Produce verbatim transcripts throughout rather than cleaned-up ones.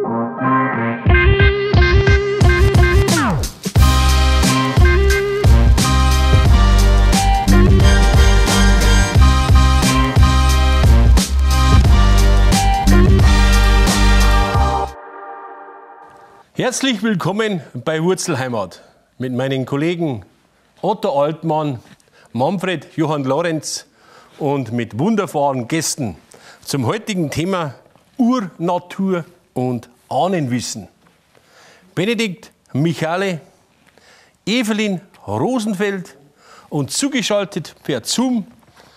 Herzlich willkommen bei Wurzelheimat mit meinen Kollegen Otto Altmann, Manfred Johann Lorenz und mit wunderbaren Gästen zum heutigen Thema Urnatur und Ahnenwissen. Benedikt Michale, Evelyn Rosenfeld und zugeschaltet per Zoom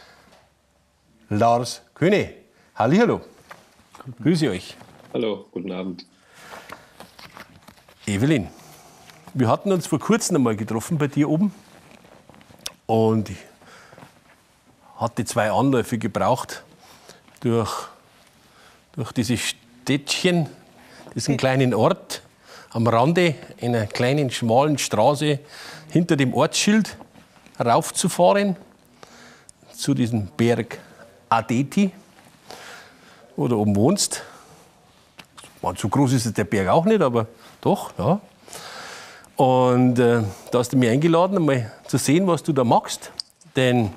Lars Köhne. Hallihallo, grüße euch. Hallo, guten Abend. Evelyn, wir hatten uns vor kurzem einmal getroffen bei dir oben und ich hatte zwei Anläufe gebraucht durch, durch dieses Städtchen, diesen kleinen Ort am Rande einer kleinen schmalen Straße hinter dem Ortsschild raufzufahren zu diesem Berg Adeti, wo du oben wohnst. So groß ist der Berg auch nicht, aber doch, ja. Und äh, da hast du mich eingeladen, mal zu sehen, was du da machst. Denn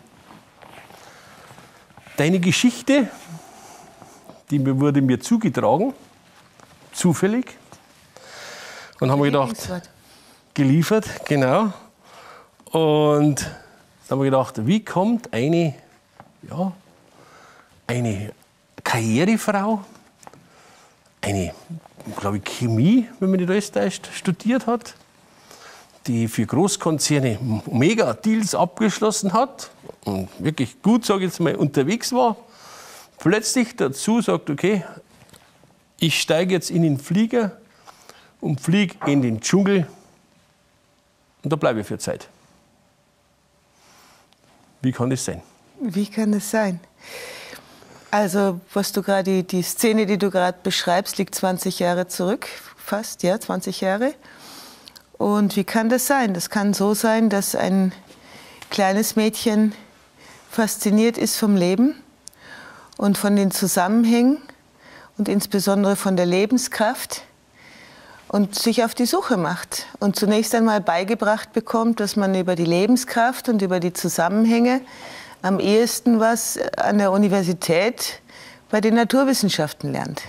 deine Geschichte, die wurde mir zugetragen, zufällig. Und haben wir gedacht, geliefert, genau. Und dann haben wir gedacht, wie kommt eine, ja, eine Karrierefrau, eine, glaube ich, Chemie, wenn man nicht alles täuscht, studiert hat, die für Großkonzerne Mega-Deals abgeschlossen hat und wirklich gut, sage ich jetzt mal, unterwegs war, plötzlich dazu sagt, okay, ich steige jetzt in den Flieger und fliege in den Dschungel und da bleibe ich für Zeit. Wie kann das sein? Wie kann das sein? Also, was du gerade, die Szene, die du gerade beschreibst, liegt zwanzig Jahre zurück, fast, ja, zwanzig Jahre. Und wie kann das sein? Das kann so sein, dass ein kleines Mädchen fasziniert ist vom Leben und von den Zusammenhängen und insbesondere von der Lebenskraft und sich auf die Suche macht und zunächst einmal beigebracht bekommt, dass man über die Lebenskraft und über die Zusammenhänge am ehesten was an der Universität bei den Naturwissenschaften lernt.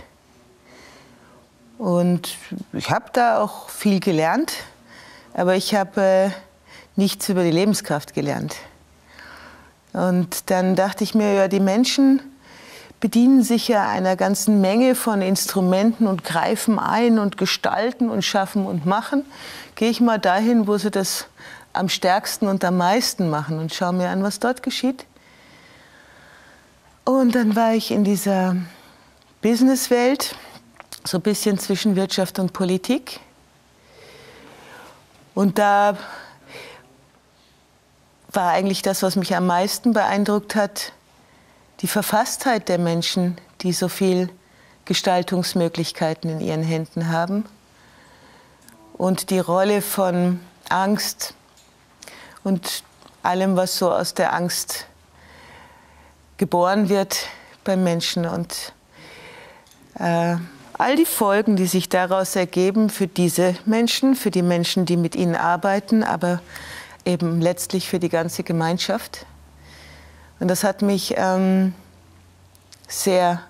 Und ich habe da auch viel gelernt, aber ich habe äh, nichts über die Lebenskraft gelernt. Und dann dachte ich mir, ja, die Menschen bedienen sich ja einer ganzen Menge von Instrumenten und greifen ein und gestalten und schaffen und machen. Gehe ich mal dahin, wo sie das am stärksten und am meisten machen und schaue mir an, was dort geschieht. Und dann war ich in dieser Businesswelt, so ein bisschen zwischen Wirtschaft und Politik. Und da war eigentlich das, was mich am meisten beeindruckt hat, die Verfasstheit der Menschen, die so viel Gestaltungsmöglichkeiten in ihren Händen haben. Und die Rolle von Angst und allem, was so aus der Angst geboren wird beim Menschen und äh, all die Folgen, die sich daraus ergeben für diese Menschen, für die Menschen, die mit ihnen arbeiten, aber eben letztlich für die ganze Gemeinschaft. Und das hat mich ähm, sehr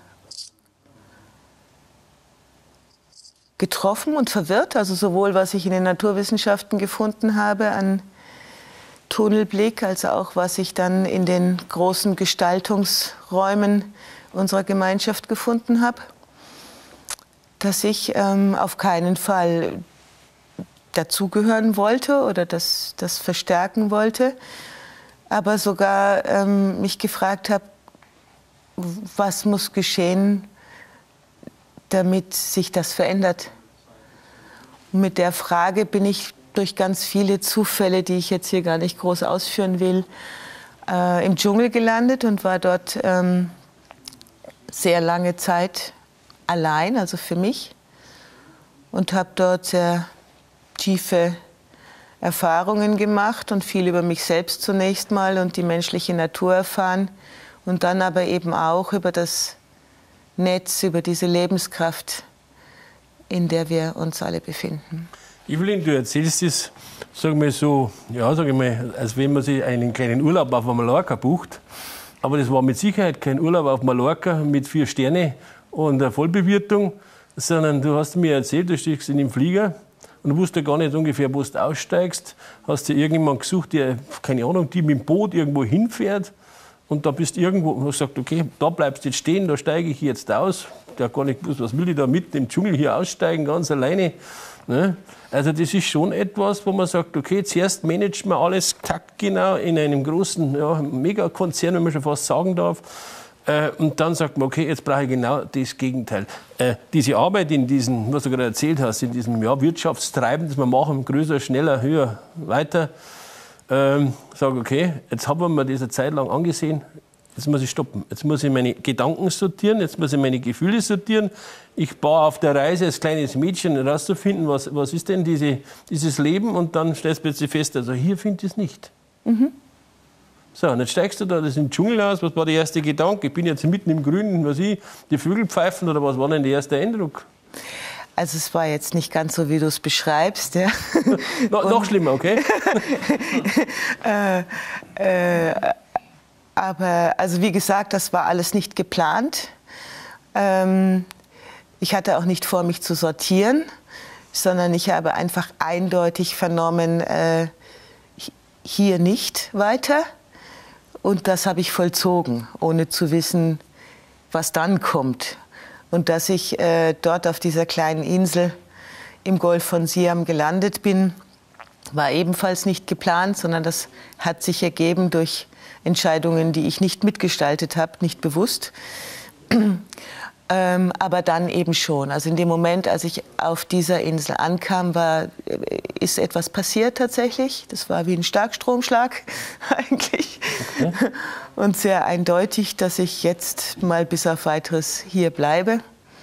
getroffen und verwirrt, also sowohl was ich in den Naturwissenschaften gefunden habe an Tunnelblick, als auch was ich dann in den großen Gestaltungsräumen unserer Gemeinschaft gefunden habe, dass ich ähm, auf keinen Fall dazugehören wollte oder das, das verstärken wollte, aber sogar ähm, mich gefragt habe, was muss geschehen, damit sich das verändert. Und mit der Frage bin ich durch ganz viele Zufälle, die ich jetzt hier gar nicht groß ausführen will, äh, im Dschungel gelandet und war dort ähm, sehr lange Zeit allein, also für mich, und habe dort sehr tiefe Erfahrungen gemacht und viel über mich selbst zunächst mal und die menschliche Natur erfahren und dann aber eben auch über das Netz, über diese Lebenskraft in der wir uns alle befinden. Evelyn, du erzählst es, sagen wir so, ja, sag ich mal, als wenn man sich einen kleinen Urlaub auf Mallorca bucht. Aber das war mit Sicherheit kein Urlaub auf Mallorca mit vier Sterne und einer Vollbewirtung, sondern du hast mir erzählt, du steigst in den Flieger und du wusstest gar nicht ungefähr, wo du aussteigst. Hast dir irgendjemand gesucht, der, keine Ahnung, die mit dem Boot irgendwo hinfährt. Und da bist du irgendwo und hast gesagt, okay, da bleibst du jetzt stehen, da steige ich jetzt aus. Der hat gar nicht gewusst, was will ich da mitten im Dschungel hier aussteigen, ganz alleine. Ne? Also das ist schon etwas, wo man sagt, okay, zuerst managt man alles taktgenau in einem großen ja, Megakonzern, wenn man schon fast sagen darf. Äh, und dann sagt man, okay, jetzt brauche ich genau das Gegenteil. Äh, diese Arbeit in diesem, was du gerade erzählt hast, in diesem ja, Wirtschaftstreiben, das wir machen, größer, schneller, höher, weiter, ähm, sage, okay, jetzt haben wir mir das eine Zeit lang angesehen, jetzt muss ich stoppen. Jetzt muss ich meine Gedanken sortieren, jetzt muss ich meine Gefühle sortieren. Ich war auf der Reise als kleines Mädchen herauszufinden, was, was ist denn diese, dieses Leben, und dann stellst du plötzlich fest, also hier finde ich es nicht. Mhm. So, und jetzt steigst du da das im Dschungel aus. Was war der erste Gedanke? Ich bin jetzt mitten im Grünen, was ich, die Vögel pfeifen, oder was war denn der erste Eindruck? Also es war jetzt nicht ganz so, wie du es beschreibst. Ja. no, noch schlimmer, okay? äh, äh, aber also wie gesagt, das war alles nicht geplant. Ähm, ich hatte auch nicht vor, mich zu sortieren, sondern ich habe einfach eindeutig vernommen, äh, hier nicht weiter. Und das habe ich vollzogen, ohne zu wissen, was dann kommt. Und dass ich äh, dort auf dieser kleinen Insel im Golf von Siam gelandet bin, war ebenfalls nicht geplant, sondern das hat sich ergeben durch Entscheidungen, die ich nicht mitgestaltet habe, nicht bewusst. Ähm, aber dann eben schon. Also in dem Moment, als ich auf dieser Insel ankam, war, ist etwas passiert tatsächlich. Das war wie ein Starkstromschlag eigentlich. Okay. Und sehr eindeutig, dass ich jetzt mal bis auf Weiteres hier bleibe.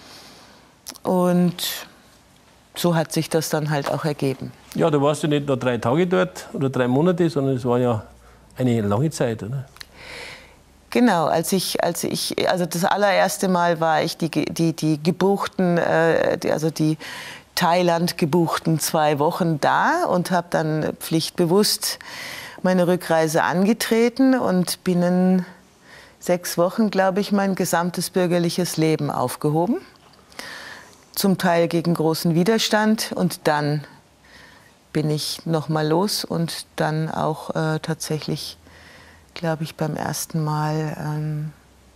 Und so hat sich das dann halt auch ergeben. Ja, du warst ja nicht nur drei Tage dort oder drei Monate, sondern es war ja eine lange Zeit, oder? Genau, als ich, als ich, also das allererste Mal war ich die, die, die gebuchten, äh, die, also die Thailand gebuchten zwei Wochen da und habe dann pflichtbewusst meine Rückreise angetreten und binnen sechs Wochen, glaube ich, mein gesamtes bürgerliches Leben aufgehoben. Zum Teil gegen großen Widerstand, und dann bin ich noch mal los und dann auch äh, tatsächlich, glaube ich, beim ersten Mal ähm,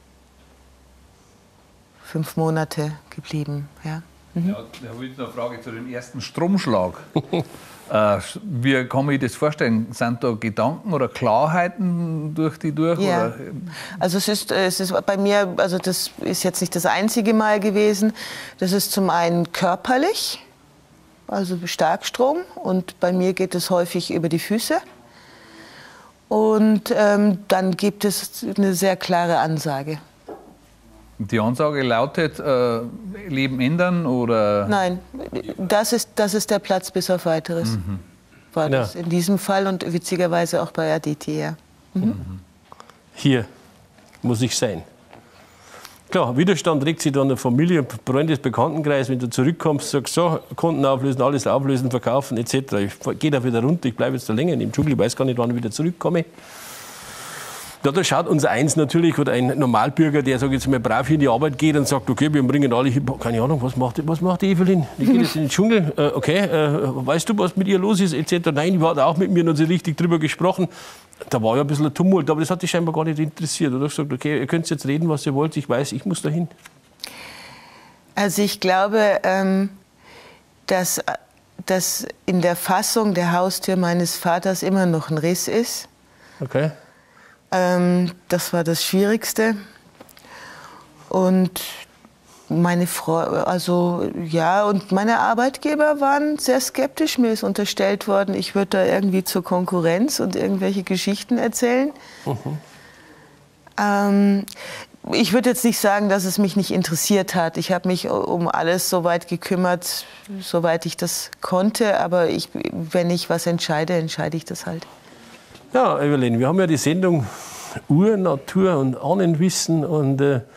fünf Monate geblieben. Ja. Mhm. Ja, da habe ich noch eine Frage zu dem ersten Stromschlag. äh, wie kann man sich das vorstellen? Sind da Gedanken oder Klarheiten durch die durch? Ja. Oder? Also es ist, es ist bei mir, also das ist jetzt nicht das einzige Mal gewesen. Das ist zum einen körperlich, also Starkstrom, und bei mir geht es häufig über die Füße. Und ähm, dann gibt es eine sehr klare Ansage. Die Ansage lautet, äh, Leben ändern, oder? Nein, das ist, das ist der Platz bis auf Weiteres. Mhm. War das ja. In diesem Fall und witzigerweise auch bei Aditi. Ja. Mhm. Hier muss ich sein. Klar, Widerstand regt sich dann in der Familie, Freundes-, Bekanntenkreis, wenn du zurückkommst, sagst so, Konten auflösen, alles auflösen, verkaufen et cetera. Ich gehe da wieder runter, ich bleibe jetzt da länger im Dschungel, ich weiß gar nicht, wann ich wieder zurückkomme. Ja, da schaut unser Eins natürlich, oder ein Normalbürger, der, sag ich jetzt mal, brav hier in die Arbeit geht und sagt, okay, wir bringen alle, keine Ahnung, was macht, was macht die Evelyn? Die geht jetzt in den Dschungel, äh, okay, äh, weißt du, was mit ihr los ist, et cetera. Nein, die war da auch mit mir und hat sie richtig drüber gesprochen. Da war ja ein bisschen ein Tumult, aber das hat dich scheinbar gar nicht interessiert. Oder gesagt, okay, ihr könnt jetzt reden, was ihr wollt, ich weiß, ich muss dahin. Also ich glaube, ähm, dass, dass in der Fassung der Haustür meines Vaters immer noch ein Riss ist. Okay. Ähm, das war das Schwierigste. Und meine Frau, also ja, und meine Arbeitgeber waren sehr skeptisch. Mir ist unterstellt worden, ich würde da irgendwie zur Konkurrenz und irgendwelche Geschichten erzählen. Mhm. Ähm, ich würde jetzt nicht sagen, dass es mich nicht interessiert hat. Ich habe mich um alles so weit gekümmert, soweit ich das konnte. Aber ich, wenn ich was entscheide, entscheide ich das halt. Ja, Evelyn, wir haben ja die Sendung Ur, Natur und Ahnenwissen. Und äh,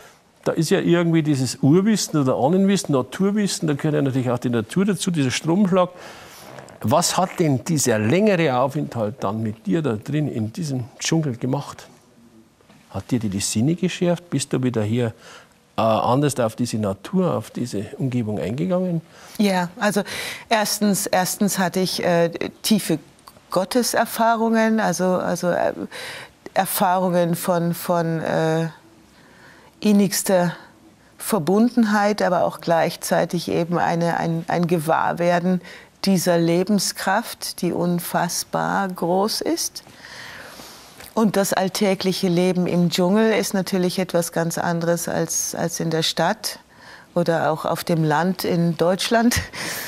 da ist ja irgendwie dieses Urwissen oder Ahnenwissen, Naturwissen, da gehört ja natürlich auch die Natur dazu, dieser Stromschlag. Was hat denn dieser längere Aufenthalt dann mit dir da drin in diesem Dschungel gemacht? Hat dir die Sinne geschärft? Bist du wieder hier äh, anders auf diese Natur, auf diese Umgebung eingegangen? Ja, also erstens, erstens hatte ich äh, tiefe Gotteserfahrungen, also, also äh, Erfahrungen von, von äh, innigster Verbundenheit, aber auch gleichzeitig eben eine, ein, ein Gewahrwerden dieser Lebenskraft, die unfassbar groß ist. Und das alltägliche Leben im Dschungel ist natürlich etwas ganz anderes als, als in der Stadt oder auch auf dem Land in Deutschland,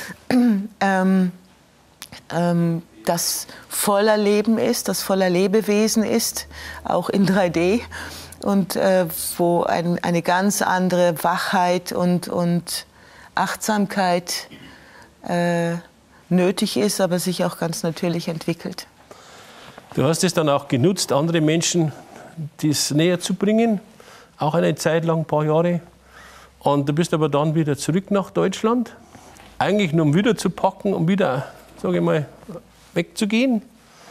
ähm, ähm, das voller Leben ist, das voller Lebewesen ist, auch in drei D. Und äh, wo ein, eine ganz andere Wachheit und, und Achtsamkeit äh, nötig ist, aber sich auch ganz natürlich entwickelt. Du hast es dann auch genutzt, andere Menschen dies näher zu bringen, auch eine Zeit lang, ein paar Jahre. Und du bist aber dann wieder zurück nach Deutschland, eigentlich nur um wieder zu packen, um wieder, sage ich mal, wegzugehen.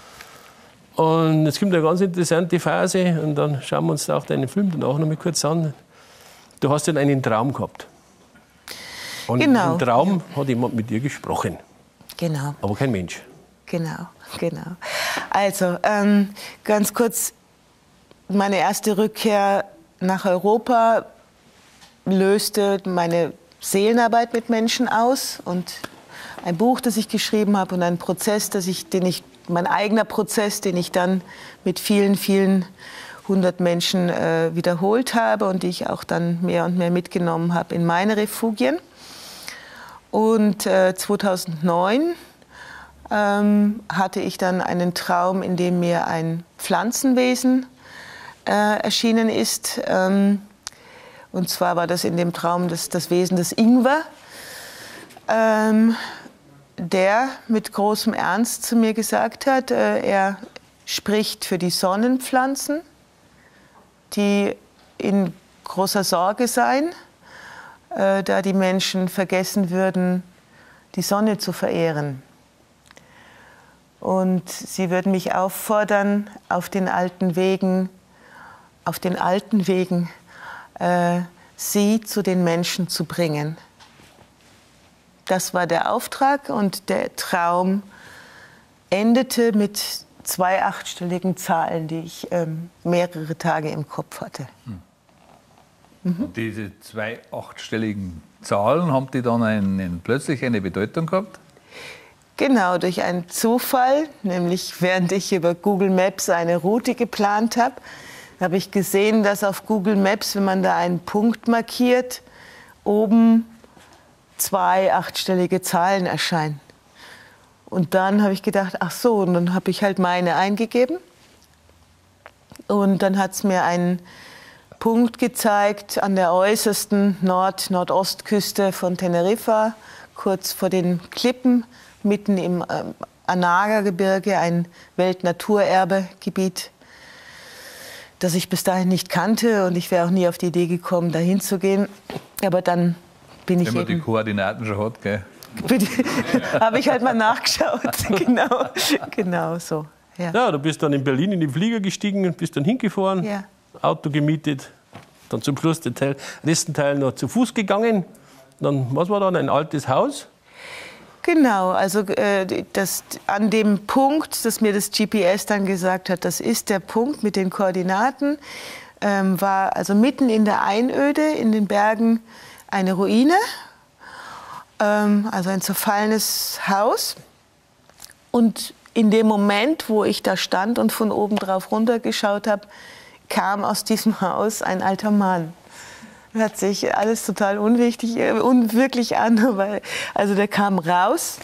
Und jetzt kommt eine ganz interessante Phase und dann schauen wir uns auch deinen Film danach noch mal kurz an. Du hast dann einen Traum gehabt. Und genau. im Traum ja. hat jemand mit dir gesprochen. Genau. Aber kein Mensch. Genau, genau. Also ähm, ganz kurz, meine erste Rückkehr nach Europa löste meine Seelenarbeit mit Menschen aus und ein Buch, das ich geschrieben habe und ein Prozess, das ich, den ich, mein eigener Prozess, den ich dann mit vielen, vielen hundert Menschen äh, wiederholt habe und die ich auch dann mehr und mehr mitgenommen habe in meine Refugien. Und äh, zweitausendneun ähm, hatte ich dann einen Traum, in dem mir ein Pflanzenwesen äh, erschienen ist. Ähm, und zwar war das in dem Traum das, das Wesen des Ingwer, ähm, der mit großem Ernst zu mir gesagt hat, äh, er spricht für die Sonnenpflanzen, die in großer Sorge seien, äh, da die Menschen vergessen würden, die Sonne zu verehren. Und sie würden mich auffordern, auf den alten Wegen, auf den alten Wegen, äh, sie zu den Menschen zu bringen. Das war der Auftrag und der Traum endete mit zwei achtstelligen Zahlen, die ich ähm, mehrere Tage im Kopf hatte. Hm. Mhm. Diese zwei achtstelligen Zahlen, haben die dann einen, plötzlich eine Bedeutung gehabt? Genau, durch einen Zufall, nämlich während ich über Google Maps eine Route geplant habe, habe ich gesehen, dass auf Google Maps, wenn man da einen Punkt markiert, oben zwei achtstellige Zahlen erscheinen. Und dann habe ich gedacht, ach so, und dann habe ich halt meine eingegeben. Und dann hat es mir einen Punkt gezeigt an der äußersten Nord-, Nordostküste von Teneriffa, kurz vor den Klippen, mitten im ähm, Anaga-Gebirge, ein Weltnaturerbegebiet, das ich bis dahin nicht kannte. Und ich wäre auch nie auf die Idee gekommen, dahin zu gehen. Aber dann bin ich Wenn man eben, die Koordinaten schon hat, gell? habe ich halt mal nachgeschaut. genau, genau so. Ja. Ja, du bist dann in Berlin in den Flieger gestiegen und bist dann hingefahren, Ja. Auto gemietet, dann zum Schluss den Teil, letzten Teil noch zu Fuß gegangen. Dann, was war dann, ein altes Haus? Genau, also äh, das, an dem Punkt, dass mir das G P S dann gesagt hat, das ist der Punkt mit den Koordinaten, ähm, war also mitten in der Einöde in den Bergen eine Ruine, ähm, also ein zerfallenes Haus. Und in dem Moment, wo ich da stand und von oben drauf runtergeschaut habe, kam aus diesem Haus ein alter Mann. Hört sich alles total unwichtig, unwirklich an, weil, also der kam raus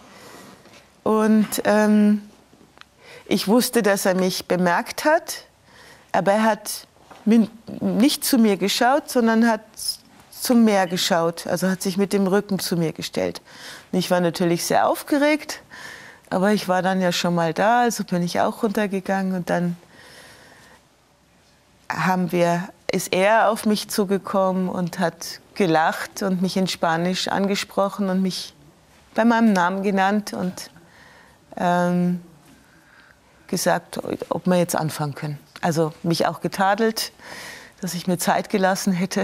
und ähm, ich wusste, dass er mich bemerkt hat, aber er hat nicht zu mir geschaut, sondern hat zum Meer geschaut, also hat sich mit dem Rücken zu mir gestellt. Und ich war natürlich sehr aufgeregt, aber ich war dann ja schon mal da, also bin ich auch runtergegangen und dann haben wir ist er auf mich zugekommen und hat gelacht und mich in Spanisch angesprochen und mich bei meinem Namen genannt und ähm, gesagt, ob wir jetzt anfangen können. Also mich auch getadelt, dass ich mir Zeit gelassen hätte.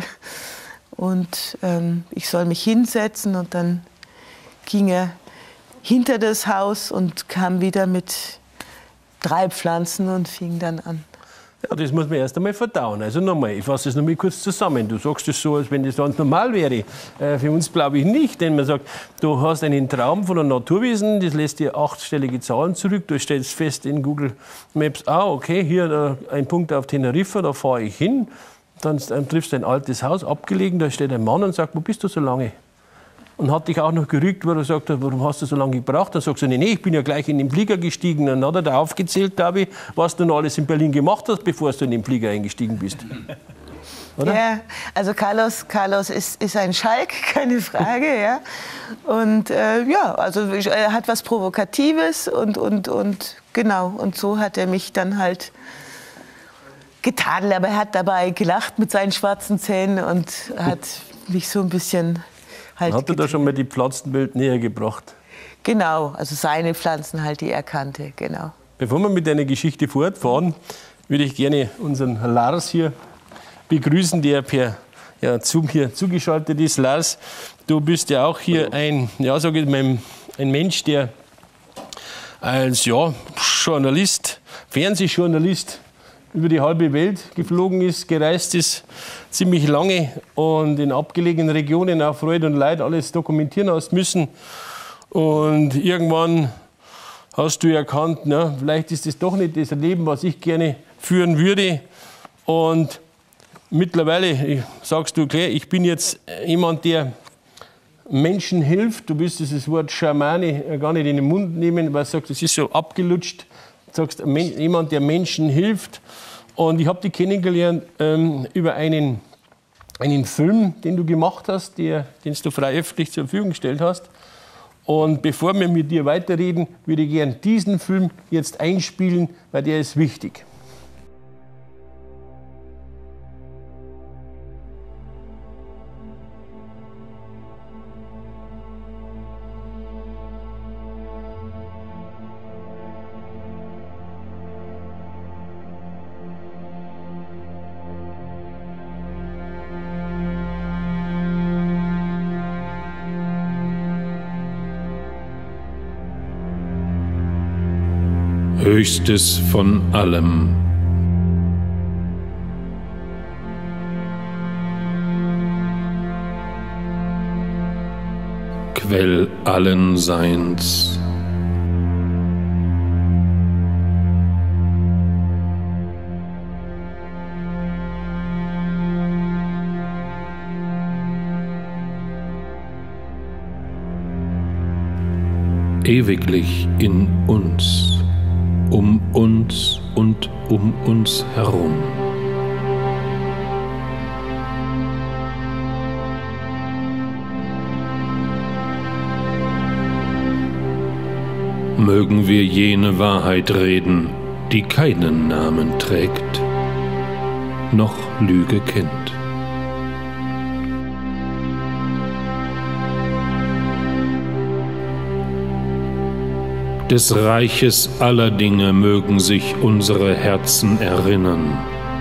Und ähm, ich soll mich hinsetzen und dann ging er hinter das Haus und kam wieder mit drei Pflanzen und fing dann an. Ja, das muss man erst einmal verdauen. Also nochmal, ich fasse es nochmal kurz zusammen. Du sagst es so, als wenn das ganz normal wäre. Äh, für uns glaube ich nicht, denn man sagt, du hast einen Traum von einem Naturwesen, das lässt dir achtstellige Zahlen zurück. Du stellst fest in Google Maps, ah, okay, hier äh, ein Punkt auf Teneriffa, da fahre ich hin. Dann ähm, triffst du ein altes Haus, abgelegen, da steht ein Mann und sagt, wo bist du so lange? Und hat dich auch noch gerügt, wo er sagt, warum hast du so lange gebraucht? Dann sagst du, nee, nee, ich bin ja gleich in den Flieger gestiegen. Dann hat er da aufgezählt, glaube ich, was du noch alles in Berlin gemacht hast, bevor du in den Flieger eingestiegen bist. Oder? Ja, also Carlos, Carlos ist, ist ein Schalk, keine Frage. Ja. Und äh, ja, also er hat was Provokatives und, und, und genau. Und so hat er mich dann halt getadelt. Aber er hat dabei gelacht mit seinen schwarzen Zähnen und hat mich so ein bisschen... Halt hat er da schon mal die Pflanzenwelt näher gebracht? Genau, also seine Pflanzen halt, die er kannte, genau. Bevor wir mit deiner Geschichte fortfahren, würde ich gerne unseren Lars hier begrüßen, der per ja, Zoom hier zugeschaltet ist. Lars, du bist ja auch hier ein, ja, sag ich mal, ein Mensch, der als ja, Journalist, Fernsehjournalist über die halbe Welt geflogen ist, gereist ist, ziemlich lange und in abgelegenen Regionen auch Freude und Leid alles dokumentieren hast müssen. Und irgendwann hast du erkannt, na, vielleicht ist das doch nicht das Leben, was ich gerne führen würde. Und mittlerweile sagst du, klar, ich bin jetzt jemand, der Menschen hilft. Du willst dieses Wort Schamane gar nicht in den Mund nehmen, weil du sagst, das ist so abgelutscht. Du sagst, jemand, der Menschen hilft. Und ich habe dich kennengelernt ähm, über einen, einen Film, den du gemacht hast, der, den du frei öffentlich zur Verfügung gestellt hast. Und bevor wir mit dir weiterreden, würde ich gerne diesen Film jetzt einspielen, weil der ist wichtig. Höchstes von allem. Quell allen Seins. Ewiglich in uns. Um uns und um uns herum. Mögen wir jene Wahrheit reden, die keinen Namen trägt, noch Lüge kennt. Des Reiches aller Dinge mögen sich unsere Herzen erinnern.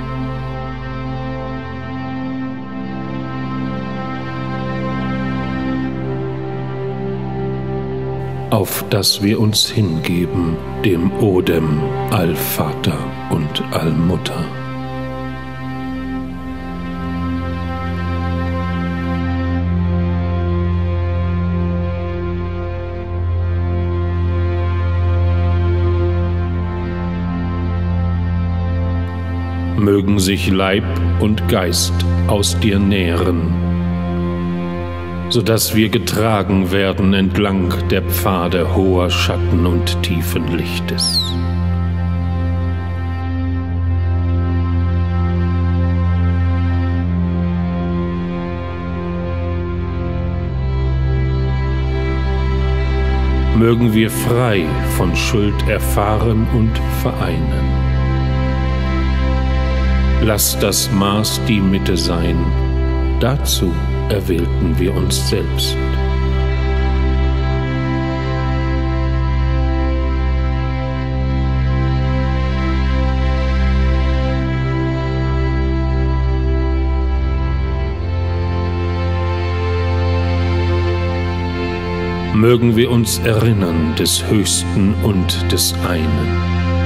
Auf dass wir uns hingeben dem Odem Allvater und Allmutter. Mögen sich Leib und Geist aus dir nähren, so dass wir getragen werden entlang der Pfade hoher Schatten und tiefen Lichtes. Mögen wir frei von Schuld erfahren und vereinen. Lass das Maß die Mitte sein. Dazu erwählten wir uns selbst. Mögen wir uns erinnern des Höchsten und des Einen.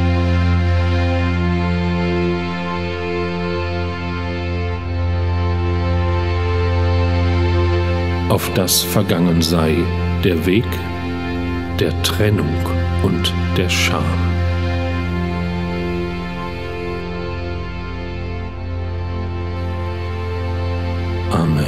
Auf das vergangen sei der Weg der Trennung und der Scham. Amen.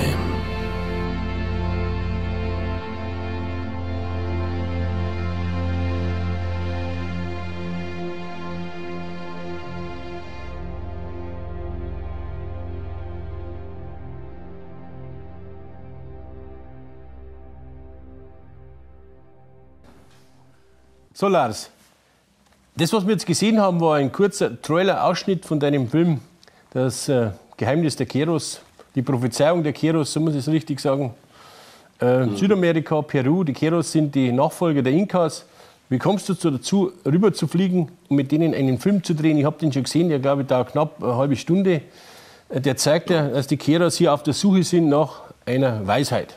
So, Lars, das, was wir jetzt gesehen haben, war ein kurzer Trailer-Ausschnitt von deinem Film, das äh, Geheimnis der Keros, die Prophezeiung der Keros, so muss ich es richtig sagen. Äh, mhm. Südamerika, Peru, die Keros sind die Nachfolger der Inkas. Wie kommst du dazu, rüber zu fliegen und mit denen einen Film zu drehen? Ich habe den schon gesehen, der glaube ich da knapp eine halbe Stunde. Der zeigt ja, dass die Keros hier auf der Suche sind nach einer Weisheit.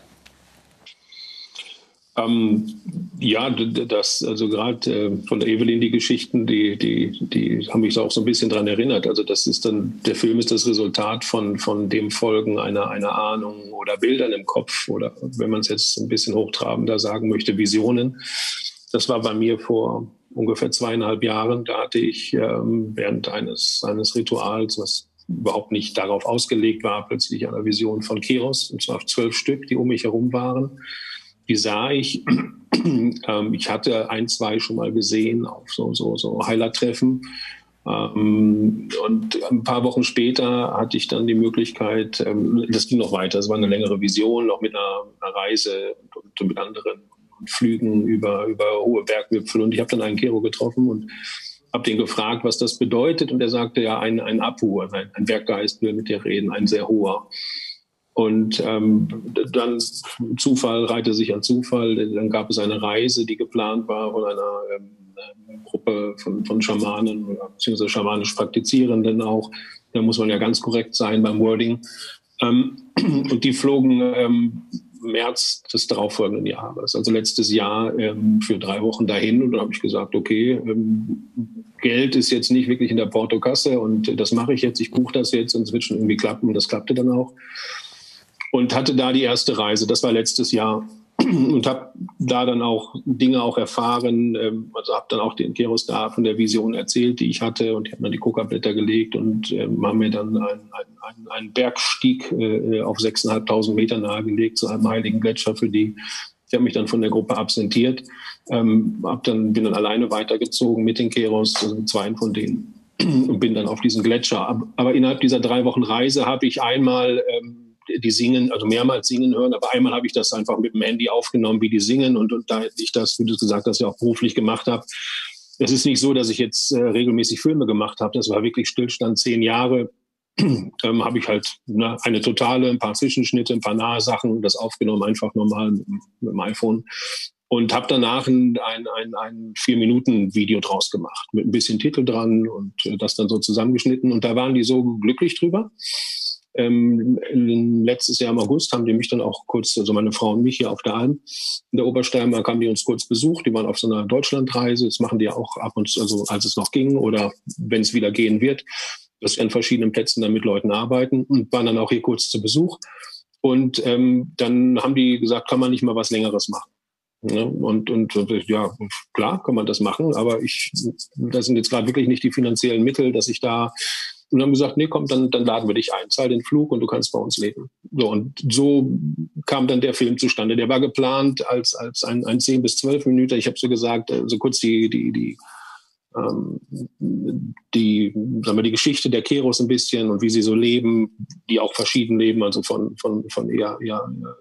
Ähm, ja, das, also gerade äh, von der Evelyn die Geschichten, die, die, die haben mich auch so ein bisschen daran erinnert. Also das ist dann, der Film ist das Resultat von, von dem Folgen einer, einer Ahnung oder Bildern im Kopf oder, wenn man es jetzt ein bisschen hochtrabender sagen möchte, Visionen. Das war bei mir vor ungefähr zweieinhalb Jahren. Da hatte ich ähm, während eines, eines Rituals, was überhaupt nicht darauf ausgelegt war, plötzlich eine Vision von Keros, und zwar zwölf Stück, die um mich herum waren. Die sah ich, ähm, ich hatte ein, zwei schon mal gesehen auf so, so, so Heilertreffen. Ähm, und ein paar Wochen später hatte ich dann die Möglichkeit, ähm, das ging noch weiter, es war eine längere Vision, noch mit einer, einer Reise und, und mit anderen Flügen über, über hohe Bergwipfel. Und ich habe dann einen Kero getroffen und habe den gefragt, was das bedeutet. Und er sagte, ja, ein, ein Apu, ein, ein Berggeist will mit dir reden, ein sehr hoher. Und ähm, dann Zufall reihte sich an Zufall. Dann gab es eine Reise, die geplant war von einer ähm, Gruppe von, von Schamanen, beziehungsweise schamanisch Praktizierenden auch. Da muss man ja ganz korrekt sein beim Wording. Ähm, und die flogen ähm, März des darauffolgenden Jahres, also letztes Jahr, ähm, für drei Wochen dahin. Und dann habe ich gesagt, okay, ähm, Geld ist jetzt nicht wirklich in der Portokasse und das mache ich jetzt, ich buche das jetzt und es wird schon irgendwie klappen. Und das klappte dann auch. Und hatte da die erste Reise, das war letztes Jahr. Und habe da dann auch Dinge auch erfahren, ähm, also habe dann auch den Keros da von der Vision erzählt, die ich hatte. Und ich habe dann die Kokablätter gelegt und ähm, haben mir dann einen, einen, einen Bergstieg äh, auf sechstausendfünfhundert Meter nahegelegt zu einem heiligen Gletscher für die. Ich habe mich dann von der Gruppe absentiert, ähm, hab dann, bin dann alleine weitergezogen mit den Keros, also mit zwei von denen, und bin dann auf diesen Gletscher. Aber, aber innerhalb dieser drei Wochen Reise habe ich einmal ähm, die singen, also mehrmals singen hören, aber einmal habe ich das einfach mit dem Handy aufgenommen, wie die singen, und, und da ich das, wie du gesagt hast, ja auch beruflich gemacht habe. Es ist nicht so, dass ich jetzt äh, regelmäßig Filme gemacht habe, das war wirklich Stillstand, zehn Jahre. ähm, habe ich halt ne, eine totale, ein paar Zwischenschnitte, ein paar nahe Sachen, das aufgenommen, einfach normal mit, mit dem iPhone. Und habe danach ein, ein, ein, ein vier-Minuten-Video draus gemacht, mit ein bisschen Titel dran und äh, das dann so zusammengeschnitten. Und da waren die so glücklich drüber. Ähm, letztes Jahr im August haben die mich dann auch kurz, also meine Frau und mich hier auf der Alm in der Obersteiermark, haben die uns kurz besucht. Die waren auf so einer Deutschlandreise. Das machen die auch ab und zu, also als es noch ging oder wenn es wieder gehen wird, dass wir an verschiedenen Plätzen dann mit Leuten arbeiten, und waren dann auch hier kurz zu Besuch. Und ähm, dann haben die gesagt, kann man nicht mal was Längeres machen? Ja, und, und ja, klar kann man das machen, aber ich, das sind jetzt gerade wirklich nicht die finanziellen Mittel, dass ich da. Und haben gesagt, nee, komm, dann, dann laden wir dich ein, zahl den Flug und du kannst bei uns leben. So, und so kam dann der Film zustande. Der war geplant als, als ein, ein zehn bis zwölf Minuten. Ich habe so gesagt, so also kurz die, die, die, ähm, die, sagen wir, die Geschichte der Keros ein bisschen und wie sie so leben, die auch verschieden leben, also von, von, von eher, eher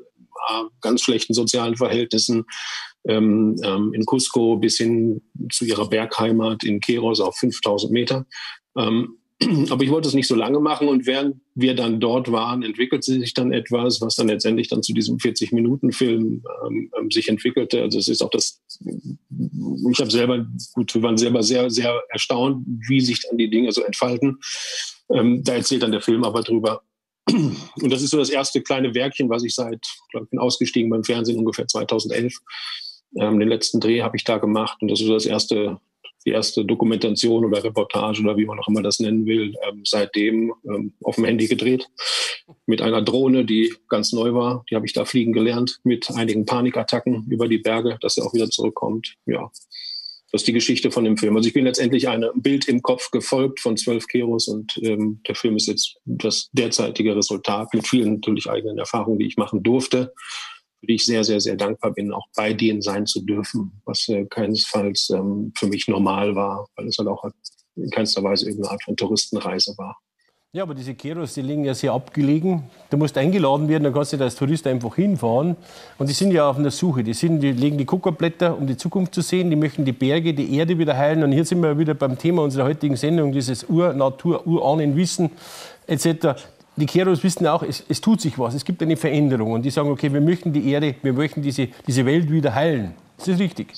ganz schlechten sozialen Verhältnissen ähm, ähm, in Cusco bis hin zu ihrer Bergheimat in Keros auf fünftausend Meter. Ähm, Aber ich wollte es nicht so lange machen und während wir dann dort waren, entwickelte sich dann etwas, was dann letztendlich dann zu diesem vierzig-Minuten-Film ähm, sich entwickelte. Also es ist auch das, ich habe selber, gut, wir waren selber sehr, sehr erstaunt, wie sich dann die Dinge so entfalten. Ähm, da erzählt dann der Film aber drüber. Und das ist so das erste kleine Werkchen, was ich seit, ich glaube, ich bin ausgestiegen beim Fernsehen ungefähr zweitausendelf. Ähm, den letzten Dreh habe ich da gemacht und das ist so das erste, die erste Dokumentation oder Reportage oder wie man auch immer das nennen will, ähm, seitdem ähm, auf dem Handy gedreht. Mit einer Drohne, die ganz neu war. Die habe ich da fliegen gelernt mit einigen Panikattacken über die Berge, dass er auch wieder zurückkommt. Ja, das ist die Geschichte von dem Film. Also ich bin letztendlich einem Bild im Kopf gefolgt von zwölf Keros und ähm, der Film ist jetzt das derzeitige Resultat mit vielen natürlich eigenen Erfahrungen, die ich machen durfte, für die ich sehr, sehr, sehr dankbar bin, auch bei denen sein zu dürfen, was äh, keinesfalls ähm, für mich normal war, weil es halt auch in keinster Weise irgendeine Art von Touristenreise war. Ja, aber diese Keros, die liegen ja sehr abgelegen. Du musst eingeladen werden, dann kannst du da als Tourist einfach hinfahren. Und die sind ja auf einer Suche. Die, sind, die legen die Kokablätter, um die Zukunft zu sehen. Die möchten die Berge, die Erde wieder heilen. Und hier sind wir wieder beim Thema unserer heutigen Sendung, dieses Ur-Natur, Urahnenwissen et cetera. Die Keros wissen auch, es, es tut sich was, es gibt eine Veränderung. Und die sagen, okay, wir möchten die Erde, wir möchten diese, diese Welt wieder heilen. Das ist richtig.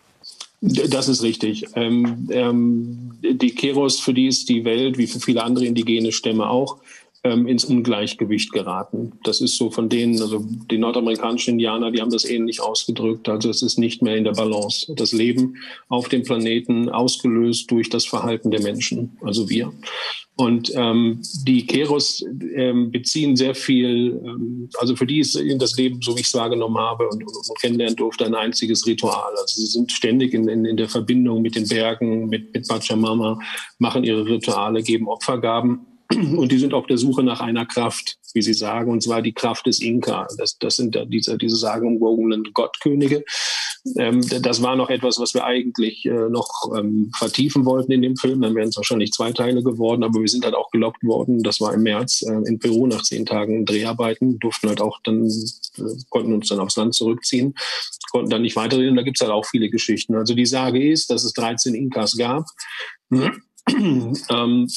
Das ist richtig. Ähm, ähm, die Keros, für die ist die Welt, wie für viele andere indigene Stämme auch, ähm, ins Ungleichgewicht geraten. Das ist so von denen, also die nordamerikanischen Indianer, die haben das ähnlich ausgedrückt. Also es ist nicht mehr in der Balance. Das Leben auf dem Planeten ausgelöst durch das Verhalten der Menschen, also wir. Und ähm, die Keros ähm, beziehen sehr viel, ähm, also für die ist das Leben, so wie ich es wahrgenommen habe und, und, und kennenlernen durfte, ein einziges Ritual. Also sie sind ständig in, in, in der Verbindung mit den Bergen, mit, mit Pachamama, machen ihre Rituale, geben Opfergaben. Und die sind auf der Suche nach einer Kraft, wie sie sagen, und zwar die Kraft des Inka. Das, das sind diese, diese sagenumwogenen Gottkönige. Ähm, das war noch etwas, was wir eigentlich äh, noch ähm, vertiefen wollten in dem Film. Dann wären es wahrscheinlich zwei Teile geworden, aber wir sind halt auch gelockt worden. Das war im März äh, in Peru nach zehn Tagen Dreharbeiten. Durften halt auch dann, äh, konnten uns dann aufs Land zurückziehen, konnten dann nicht weiterreden. Da gibt es halt auch viele Geschichten. Also die Sage ist, dass es dreizehn Inkas gab. ähm,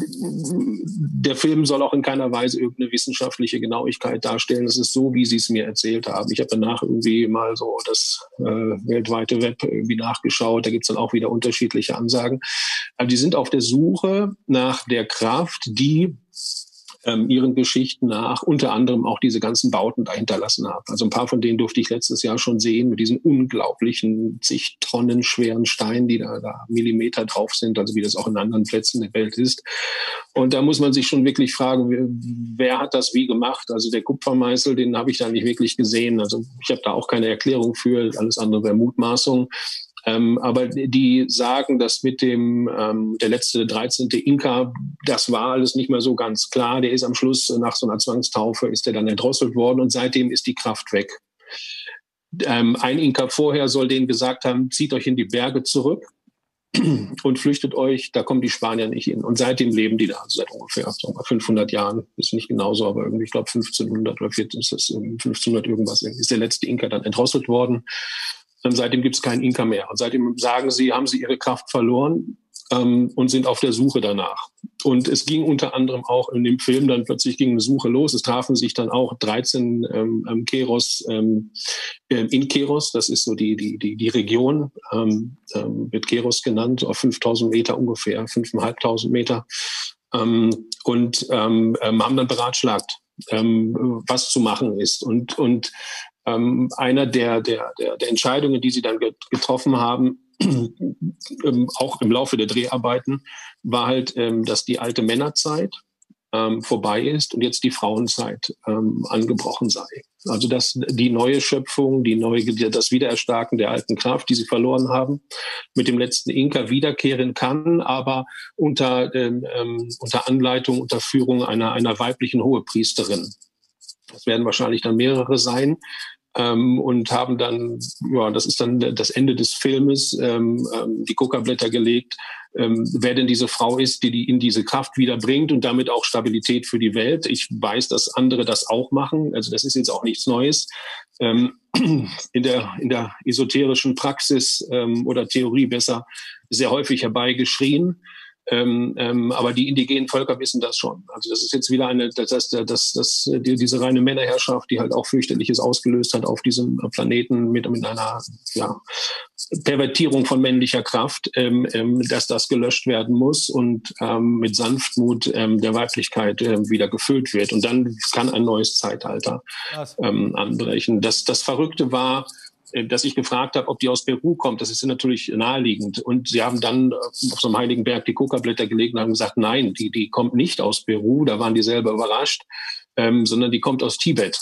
der Film soll auch in keiner Weise irgendeine wissenschaftliche Genauigkeit darstellen. Es ist so, wie Sie es mir erzählt haben. Ich habe danach irgendwie mal so das äh, weltweite Web irgendwie nachgeschaut. Da gibt es dann auch wieder unterschiedliche Ansagen. Also die sind auf der Suche nach der Kraft, die ähm, ihren Geschichten nach unter anderem auch diese ganzen Bauten da hinterlassen haben. Also ein paar von denen durfte ich letztes Jahr schon sehen mit diesen unglaublichen zig Tonnen schweren Steinen, die da, da Millimeter drauf sind, also wie das auch in anderen Plätzen der Welt ist. Und da muss man sich schon wirklich fragen, wer, wer hat das wie gemacht? Also der Kupfermeißel, den habe ich da nicht wirklich gesehen. Also ich habe da auch keine Erklärung für, alles andere wäre Mutmaßung. Ähm, aber die sagen, dass mit dem ähm, der letzte dreizehnte Inka, das war alles nicht mehr so ganz klar. Der ist am Schluss nach so einer Zwangstaufe ist er dann erdrosselt worden und seitdem ist die Kraft weg. Ähm, ein Inka vorher soll denen gesagt haben, zieht euch in die Berge zurück und flüchtet euch, da kommen die Spanier nicht hin. Und seitdem leben die da, also seit ungefähr sagen wir, fünfhundert Jahren, ist nicht genauso, aber irgendwie, ich glaube fünfzehnhundert oder vierzehn, ist das fünfzehnhundert irgendwas, ist der letzte Inka dann erdrosselt worden. Und seitdem gibt es keinen Inka mehr. Und seitdem sagen sie, haben sie ihre Kraft verloren ähm, und sind auf der Suche danach. Und es ging unter anderem auch in dem Film, dann plötzlich ging eine Suche los. Es trafen sich dann auch dreizehn ähm, Keros ähm, in Keros. Das ist so die, die, die, die Region, ähm, ähm, wird Keros genannt, auf fünftausend Meter ungefähr, fünftausendfünfhundert Meter. Ähm, und ähm, ähm, haben dann beratschlagt, ähm, was zu machen ist. Und, und Ähm, einer der, der, der, der Entscheidungen, die sie dann getroffen haben, ähm, auch im Laufe der Dreharbeiten, war halt, ähm, dass die alte Männerzeit ähm, vorbei ist und jetzt die Frauenzeit ähm, angebrochen sei. Also dass die neue Schöpfung, die neue, das Wiedererstarken der alten Kraft, die sie verloren haben, mit dem letzten Inka wiederkehren kann, aber unter, ähm, unter Anleitung, unter Führung einer, einer weiblichen Hohepriesterin. Das werden wahrscheinlich dann mehrere sein. Ähm, und haben dann, ja, das ist dann das Ende des Filmes, ähm, ähm, die Kokablätter gelegt, ähm, wer denn diese Frau ist, die die in diese Kraft wieder bringt und damit auch Stabilität für die Welt. Ich weiß, dass andere das auch machen, also das ist jetzt auch nichts Neues. Ähm, in der, in der esoterischen Praxis ähm, oder Theorie besser sehr häufig herbeigeschrien. Ähm, ähm, aber die indigenen Völker wissen das schon. Also das ist jetzt wieder eine, das, das, das, das, die, diese reine Männerherrschaft, die halt auch fürchterliches ausgelöst hat auf diesem Planeten mit, mit einer ja, Pervertierung von männlicher Kraft, ähm, ähm, dass das gelöscht werden muss und ähm, mit Sanftmut ähm, der Weiblichkeit ähm, wieder gefüllt wird. Und dann kann ein neues Zeitalter ähm, anbrechen. Das, das Verrückte war, dass ich gefragt habe, ob die aus Peru kommt. Das ist natürlich naheliegend. Und sie haben dann auf so einem heiligen Berg die Kokablätter gelegt und haben gesagt, nein, die, die kommt nicht aus Peru. Da waren die selber überrascht, ähm, sondern die kommt aus Tibet.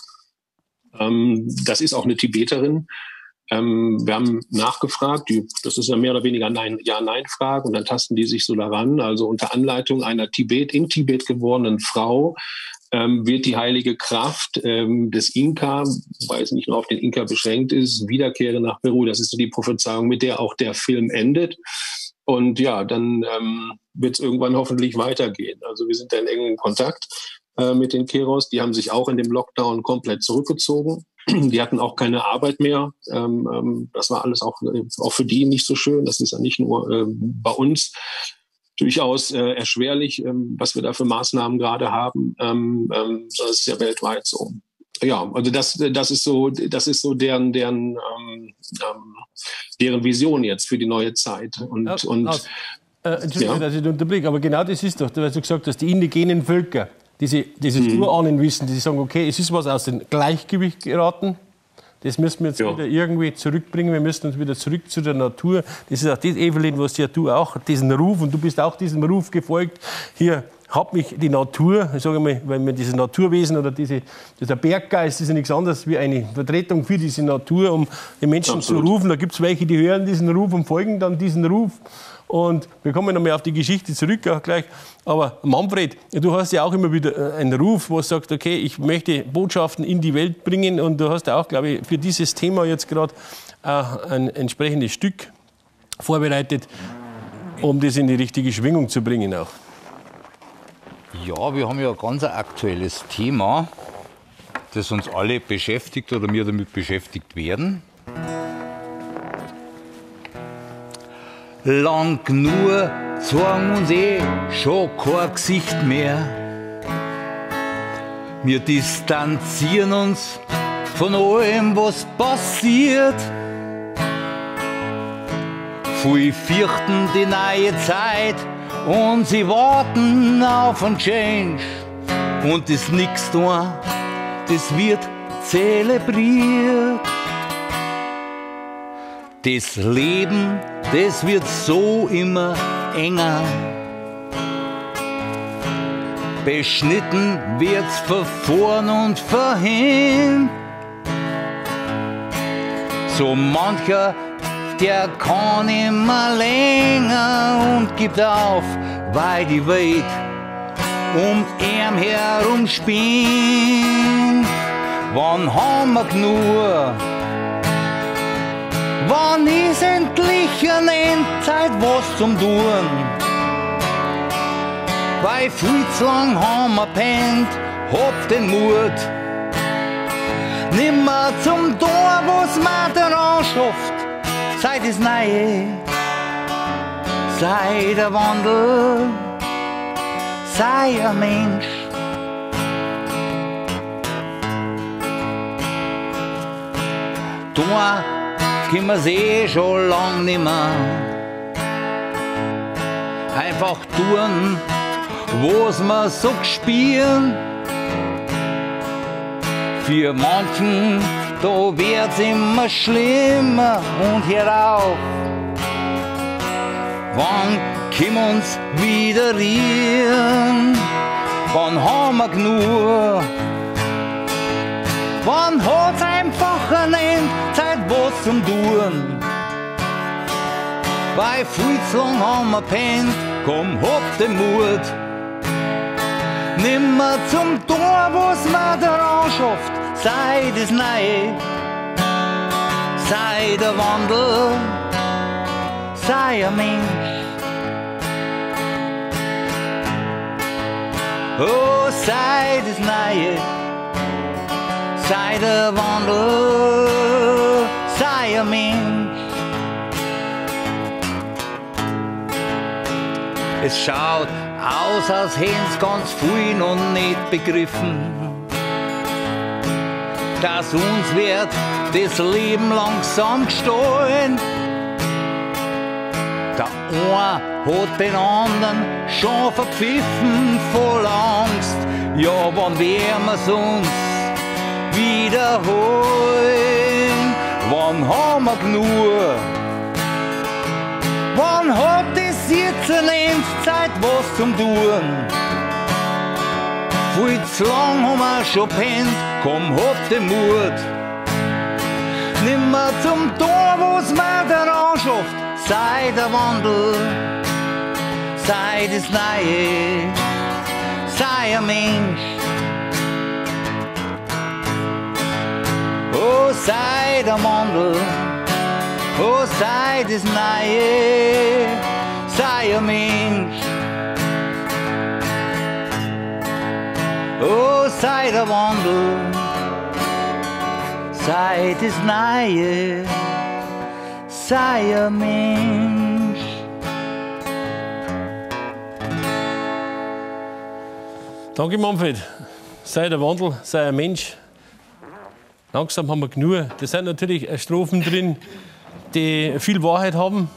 Ähm, das ist auch eine Tibeterin. Ähm, wir haben nachgefragt, die, das ist ja mehr oder weniger eine Ja-Nein-Frage, und dann tasten die sich so daran. Also unter Anleitung einer Tibet, in Tibet geborenen Frau ähm, wird die heilige Kraft ähm, des Inka, weil es nicht nur auf den Inka beschränkt ist, wiederkehren nach Peru. Das ist so die Prophezeiung, mit der auch der Film endet. Und ja, dann ähm, wird es irgendwann hoffentlich weitergehen. Also wir sind da in engem Kontakt äh, mit den Keros. Die haben sich auch in dem Lockdown komplett zurückgezogen. Die hatten auch keine Arbeit mehr. Ähm, ähm, das war alles auch, äh, auch für die nicht so schön. Das ist ja nicht nur äh, bei uns durchaus äh, erschwerlich, ähm, was wir da für Maßnahmen gerade haben. Ähm, ähm, das ist ja weltweit so. Ja, also das, das ist so, das ist so deren, deren, ähm, ähm, deren Vision jetzt für die neue Zeit. Und, ja, und aus, äh, Entschuldigung, ja. dass ich unterbreche, aber genau das ist doch, was du gesagt hast, die indigenen Völker, diese, dieses mhm. Urahnenwissen, die sagen, okay, es ist was aus dem Gleichgewicht geraten. Das müssen wir jetzt ja. wieder irgendwie zurückbringen. Wir müssen uns wieder zurück zu der Natur. Das ist auch das, Evelyn, was ja du auch, diesen Ruf, und du bist auch diesem Ruf gefolgt. Hier hat mich die Natur, ich sage mal, weil mir dieses Naturwesen oder diese, dieser Berggeist ist ja nichts anderes wie eine Vertretung für diese Natur, um den Menschen Absolut. zu rufen. Da gibt es welche, die hören diesen Ruf und folgen dann diesen Ruf. Und wir kommen noch mal auf die Geschichte zurück auch gleich. Aber Manfred, du hast ja auch immer wieder einen Ruf, wo du sagst, okay, ich möchte Botschaften in die Welt bringen. Und du hast ja auch, glaube ich, für dieses Thema jetzt gerade ein entsprechendes Stück vorbereitet, um das in die richtige Schwingung zu bringen auch. Ja, wir haben ja ein ganz aktuelles Thema, das uns alle beschäftigt oder wir damit beschäftigt werden. Lang nur zeigen uns eh schon kein Gesicht mehr. Wir distanzieren uns von allem, was passiert. Viele fürchten die neue Zeit und sie warten auf einen Change. Und das Nix da, das wird zelebriert. Das Leben, das wird so immer enger. Beschnitten wird's von vorn und von hin. So mancher, der kann immer länger und gibt auf, weil die Welt um ihn herum spinnt. Wann haben wir genug? Wann ist endlich eine Endzeit was zum Tun? Weil viel zu lang haben wir pennt, hab den Mut. Nimmer zum Tor, was man daran schafft. Sei das Neue, sei der Wandel, sei ein Mensch. Da können wir's eh schon lang nimmer. Einfach tun, was wir so gespielen. Für manchen, da wird's immer schlimmer und hör auf. Wann können uns wieder rieren? Wann haben wir genug? Wann hat's einfach ein Ende, Zeit was zum Tun? Weil viel zu lang haben wir pennt, komm, hab den Mut. Nimmer zum Tor, was man daran schafft, sei das Neue, sei der Wandel, sei ein Mensch. Oh, sei das Neue, sei der Wandel, sei ein Mensch. Es schaut aus, als hätten's ganz viel noch nicht begriffen, dass uns wird das Leben langsam gestohlen. Der eine hat den anderen schon verpfiffen, voll Angst. Ja, wann werden wir's uns wiederholen? Wann haben wir genug? Wann hat es jetzt eine Endzeit was zum Tun? Viel zu lang haben wir schon pennt, komm, hab den Mut. Nimmer zum Tor, wo's mir der anschafft. Sei der Wandel, sei das Neue, sei ein Mensch. Oh, sei der Wandel, oh, sei das Neue, sei ein Mensch. Oh, sei der Wandel, sei das Neue, sei ein Mensch. Danke, Manfred. Sei der Wandel, sei ein Mensch. Langsam haben wir genug. Da sind natürlich Strophen drin, die viel Wahrheit haben.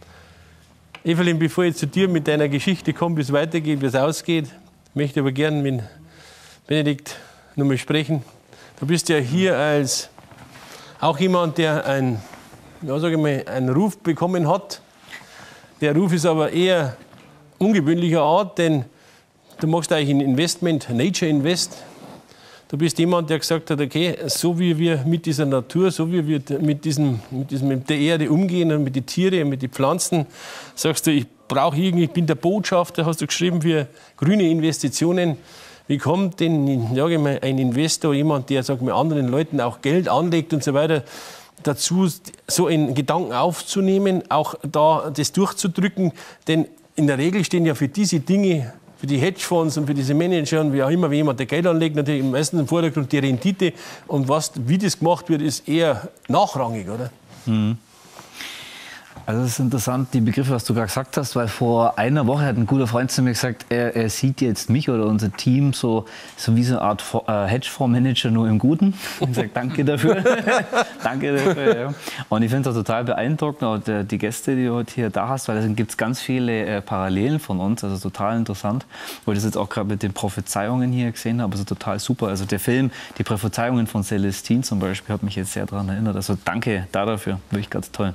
Evelyn, bevor ich zu dir mit deiner Geschichte komme, wie es weitergeht, wie es ausgeht, möchte ich aber gerne mit Benedikt noch mal sprechen. Du bist ja hier als auch jemand, der ein, ja, sag ich mal, einen Ruf bekommen hat. Der Ruf ist aber eher ungewöhnlicher Art, denn du machst eigentlich ein Investment, Nature Invest. Du bist jemand, der gesagt hat, okay, so wie wir mit dieser Natur, so wie wir mit, diesem, mit, diesem, mit der Erde umgehen und mit den Tieren und mit den Pflanzen, sagst du, ich brauche irgendwie, ich bin der Botschafter, hast du geschrieben, für grüne Investitionen. Wie kommt denn, sage ich mal, ein Investor, jemand, der, sag mal, anderen Leuten auch Geld anlegt und so weiter, dazu, so einen Gedanken aufzunehmen, auch da das durchzudrücken? Denn in der Regel stehen ja für diese Dinge, für die Hedgefonds und für diese Manager und wie auch immer, wie jemand der Geld anlegt, natürlich im meisten im Vordergrund die Rendite. Und was, wie das gemacht wird, ist eher nachrangig, oder? Mhm. Also es ist interessant, die Begriffe, was du gerade gesagt hast, weil vor einer Woche hat ein guter Freund zu mir gesagt, er, er sieht jetzt mich oder unser Team so, so wie so eine Art äh, Hedgefondsmanager nur im Guten. Ich sage danke dafür. Danke dafür. Ja. Und ich finde es auch total beeindruckend, auch die, die Gäste, die du heute hier da hast, weil da gibt es ganz viele äh, Parallelen von uns, also total interessant. Weil ich das jetzt auch gerade mit den Prophezeiungen hier gesehen habe, also total super. Also der Film, die Prophezeiungen von Celestine zum Beispiel, hat mich jetzt sehr daran erinnert. Also danke da dafür, wirklich ganz toll.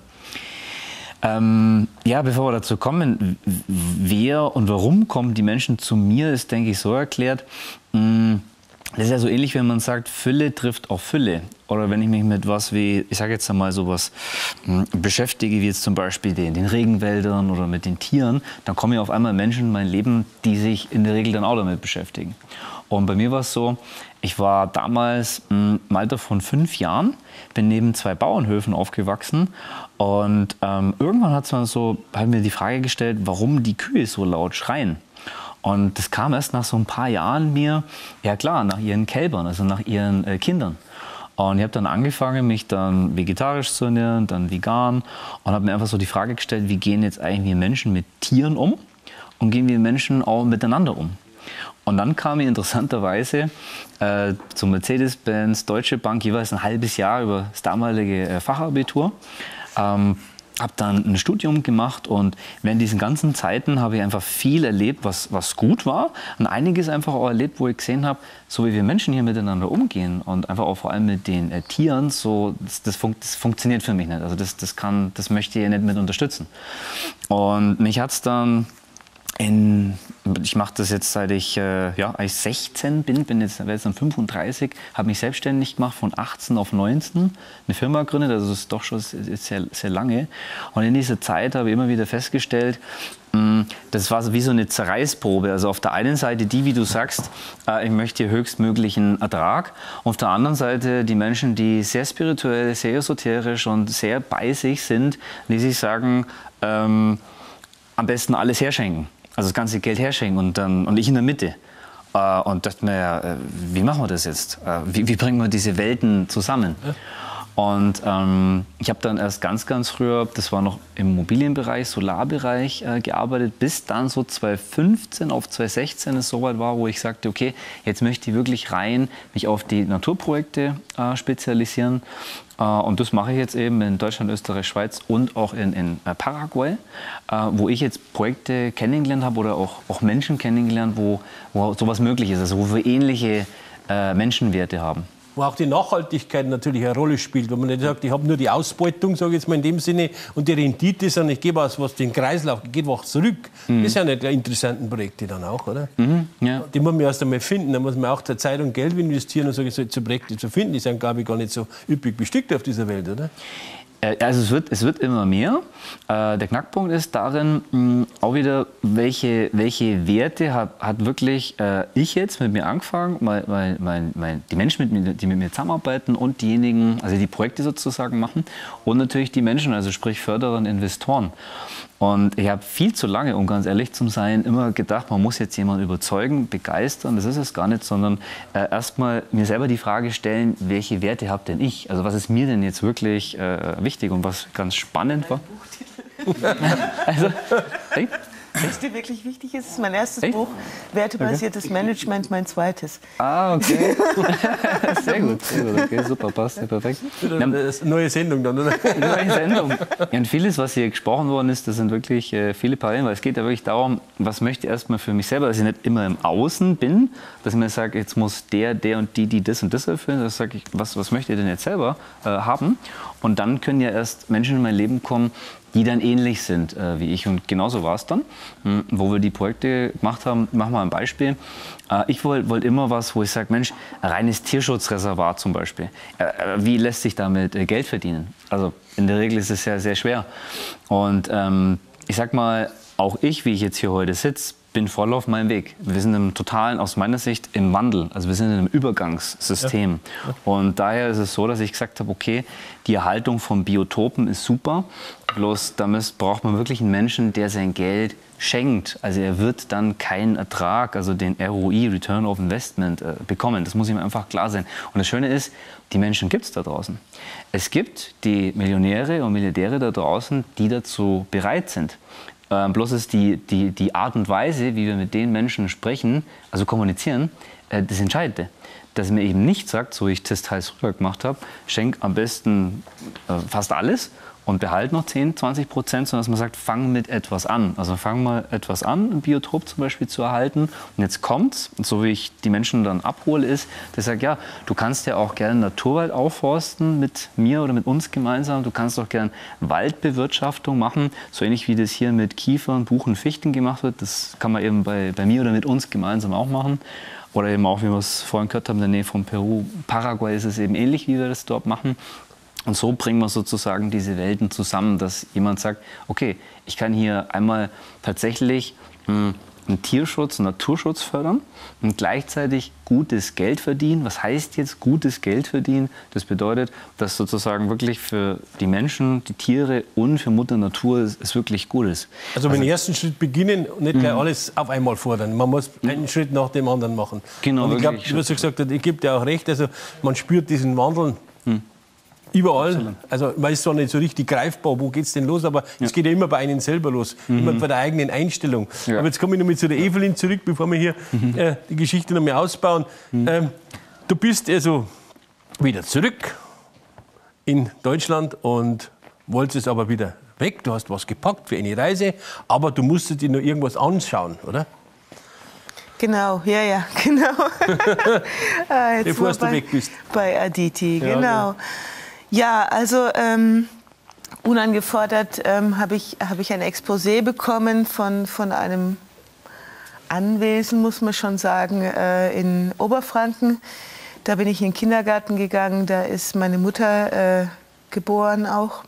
Ähm, ja, bevor wir dazu kommen, wer und warum kommen die Menschen zu mir, ist, denke ich, so erklärt. Mh, das ist ja so ähnlich, wenn man sagt, Fülle trifft auf Fülle. Oder wenn ich mich mit was wie, ich sage jetzt einmal sowas, mh, beschäftige, wie jetzt zum Beispiel den, den Regenwäldern oder mit den Tieren, dann kommen ja auf einmal Menschen in mein Leben, die sich in der Regel dann auch damit beschäftigen. Und bei mir war es so, ich war damals mh, im Alter von fünf Jahren, bin neben zwei Bauernhöfen aufgewachsen und ähm, irgendwann hat man so, hat mir die Frage gestellt, warum die Kühe so laut schreien. Und das kam erst nach so ein paar Jahren mir, ja klar, nach ihren Kälbern, also nach ihren äh, Kindern. Und ich habe dann angefangen, mich dann vegetarisch zu ernähren, dann vegan und habe mir einfach so die Frage gestellt, wie gehen jetzt eigentlich wir Menschen mit Tieren um und gehen wir Menschen auch miteinander um. Und dann kam ich interessanterweise äh, zu Mercedes-Benz, Deutsche Bank, jeweils ein halbes Jahr über das damalige äh, Fachabitur. Ähm, habe dann ein Studium gemacht und während diesen ganzen Zeiten habe ich einfach viel erlebt, was, was gut war. Und einiges einfach auch erlebt, wo ich gesehen habe, so wie wir Menschen hier miteinander umgehen und einfach auch vor allem mit den äh, Tieren, so, das, das, fun das funktioniert für mich nicht. Also das, das, kann, das möchte ich nicht mit unterstützen. Und mich hat es dann... In, ich mache das jetzt seit ich äh, ja, eigentlich sechzehn bin, bin jetzt, jetzt dann fünfunddreißig, habe mich selbstständig gemacht von achtzehn auf neunzehn, eine Firma gegründet, also das ist doch schon sehr, sehr lange. Und in dieser Zeit habe ich immer wieder festgestellt, mh, das war wie so eine Zerreißprobe. Also auf der einen Seite die, wie du sagst, äh, ich möchte höchstmöglichen Ertrag. Und auf der anderen Seite die Menschen, die sehr spirituell, sehr esoterisch und sehr bei sich sind, die sich sagen, ähm, am besten alles herschenken. Also das ganze Geld herschenken und, dann, und ich in der Mitte. Und dachte mir, wie machen wir das jetzt? Wie, wie bringen wir diese Welten zusammen? Und ähm, ich habe dann erst ganz, ganz früher, das war noch im Immobilienbereich, Solarbereich äh, gearbeitet, bis dann so zweitausendfünfzehn auf zweitausendsechzehn es soweit war, wo ich sagte, okay, jetzt möchte ich wirklich rein mich auf die Naturprojekte äh, spezialisieren. Äh, und das mache ich jetzt eben in Deutschland, Österreich, Schweiz und auch in, in äh, Paraguay, äh, wo ich jetzt Projekte kennengelernt habe oder auch, auch Menschen kennengelernt, wo, wo sowas möglich ist, also wo wir ähnliche äh, Menschenwerte haben. Wo auch die Nachhaltigkeit natürlich eine Rolle spielt. Wenn man nicht sagt, ich habe nur die Ausbeutung, sage ich jetzt mal in dem Sinne, und die Rendite, sondern ich gebe was, was den Kreislauf geht, was zurück. Mhm. Das sind ja die interessanten Projekte dann auch, oder? Mhm, ja. Die muss man erst einmal finden. Da muss man auch der Zeit und Geld investieren, um solche Projekte zu finden. Die sind, glaube ich, gar nicht so üppig bestückt auf dieser Welt, oder? Also es wird, es wird immer mehr. Äh, der Knackpunkt ist darin, mh, auch wieder, welche, welche Werte hat, hat wirklich äh, ich jetzt mit mir angefangen, mein, mein, mein, mein, die Menschen, mit mir, die mit mir zusammenarbeiten und diejenigen, also die Projekte sozusagen machen und natürlich die Menschen, also sprich Förderer und Investoren. Und ich habe viel zu lange, um ganz ehrlich zu sein, immer gedacht, man muss jetzt jemanden überzeugen, begeistern. Das ist es gar nicht, sondern äh, erstmal mir selber die Frage stellen, welche Werte habe denn ich? Also was ist mir denn jetzt wirklich äh, wichtig und was ganz spannend war? Also, hey? Was dir wirklich wichtig ist, ist mein erstes Echt? Buch, Wertebasiertes Okay. Management, mein zweites. Ah, okay. Sehr gut, sehr gut. Okay, super, passt, ja, perfekt. Das ist eine neue Sendung dann, oder? Neue Sendung. Ja, und vieles, was hier gesprochen worden ist, das sind wirklich äh, viele Parallelen, weil es geht ja wirklich darum, was möchte ich erstmal für mich selber, dass ich nicht immer im Außen bin, dass ich mir sage, jetzt muss der, der und die, die das und das erfüllen, dass sage ich, was, was möchte ich denn jetzt selber äh, haben? Und dann können ja erst Menschen in mein Leben kommen, die dann ähnlich sind äh, wie ich. Und genauso war es dann, mh, wo wir die Projekte gemacht haben. Machen wir ein Beispiel. Äh, ich wollte wollt immer was, wo ich sage, Mensch, ein reines Tierschutzreservat zum Beispiel. Äh, wie lässt sich damit äh, Geld verdienen? Also in der Regel ist es ja sehr schwer. Und ähm, ich sag mal, auch ich, wie ich jetzt hier heute sitze, bin voll auf meinem Weg. Wir sind im totalen, aus meiner Sicht, im Wandel. Also wir sind in einem Übergangssystem. Ja. Und daher ist es so, dass ich gesagt habe, okay, die Erhaltung von Biotopen ist super. Bloß damit braucht man wirklich einen Menschen, der sein Geld schenkt. Also er wird dann keinen Ertrag, also den R O I, Return of Investment, äh, bekommen. Das muss ihm einfach klar sein. Und das Schöne ist, die Menschen gibt es da draußen. Es gibt die Millionäre und Milliardäre da draußen, die dazu bereit sind. Ähm, bloß ist die, die, die Art und Weise, wie wir mit den Menschen sprechen, also kommunizieren, äh, das Entscheidende. Dass mir eben nicht sagt, so wie ich das teils früher gemacht habe, schenk am besten äh, fast alles und behalte noch zehn, zwanzig Prozent, sondern dass man sagt, fang mit etwas an. Also fang mal etwas an, ein Biotop zum Beispiel zu erhalten. Und jetzt kommt's, und so wie ich die Menschen dann abhole, ist, dass ich sage, ja, du kannst ja auch gerne Naturwald aufforsten mit mir oder mit uns gemeinsam. Du kannst auch gerne Waldbewirtschaftung machen, so ähnlich wie das hier mit Kiefern, Buchen, Fichten gemacht wird. Das kann man eben bei, bei mir oder mit uns gemeinsam auch machen. Oder eben auch, wie wir es vorhin gehört haben, in der Nähe von Peru, Paraguay ist es eben ähnlich, wie wir das dort machen. Und so bringen wir sozusagen diese Welten zusammen, dass jemand sagt, okay, ich kann hier einmal tatsächlich mh, einen Tierschutz, einen Naturschutz fördern und gleichzeitig gutes Geld verdienen. Was heißt jetzt gutes Geld verdienen? Das bedeutet, dass sozusagen wirklich für die Menschen, die Tiere und für Mutter Natur es, es wirklich gut ist. Also mit dem ersten Schritt beginnen und nicht gleich alles auf einmal fordern. Man muss einen Schritt nach dem anderen machen. Genau, und ich glaube, wirklich. du hast ja gesagt, ich gebe dir auch recht, also man spürt diesen Wandel überall. Absolut. Also man ist zwar nicht so richtig greifbar, wo geht es denn los, aber es Ja. geht ja immer bei einem selber los, Mhm. immer bei der eigenen Einstellung. Ja. Aber jetzt komme ich noch mal zu der Evelyn zurück, bevor wir hier Mhm. äh, die Geschichte noch mal ausbauen. Mhm. Ähm, du bist also wieder zurück in Deutschland und wolltest aber wieder weg. Du hast was gepackt für eine Reise, aber du musstest dir noch irgendwas anschauen, oder? Genau, ja, ja, genau. ah, jetzt Bevor mal du bei, weg bist. Bei Aditi, Ja, genau. Ja, also ähm, unangefordert ähm, habe ich, hab ich ein Exposé bekommen von, von einem Anwesen, muss man schon sagen, äh, in Oberfranken. Da bin ich in den Kindergarten gegangen, da ist meine Mutter äh, geboren auch.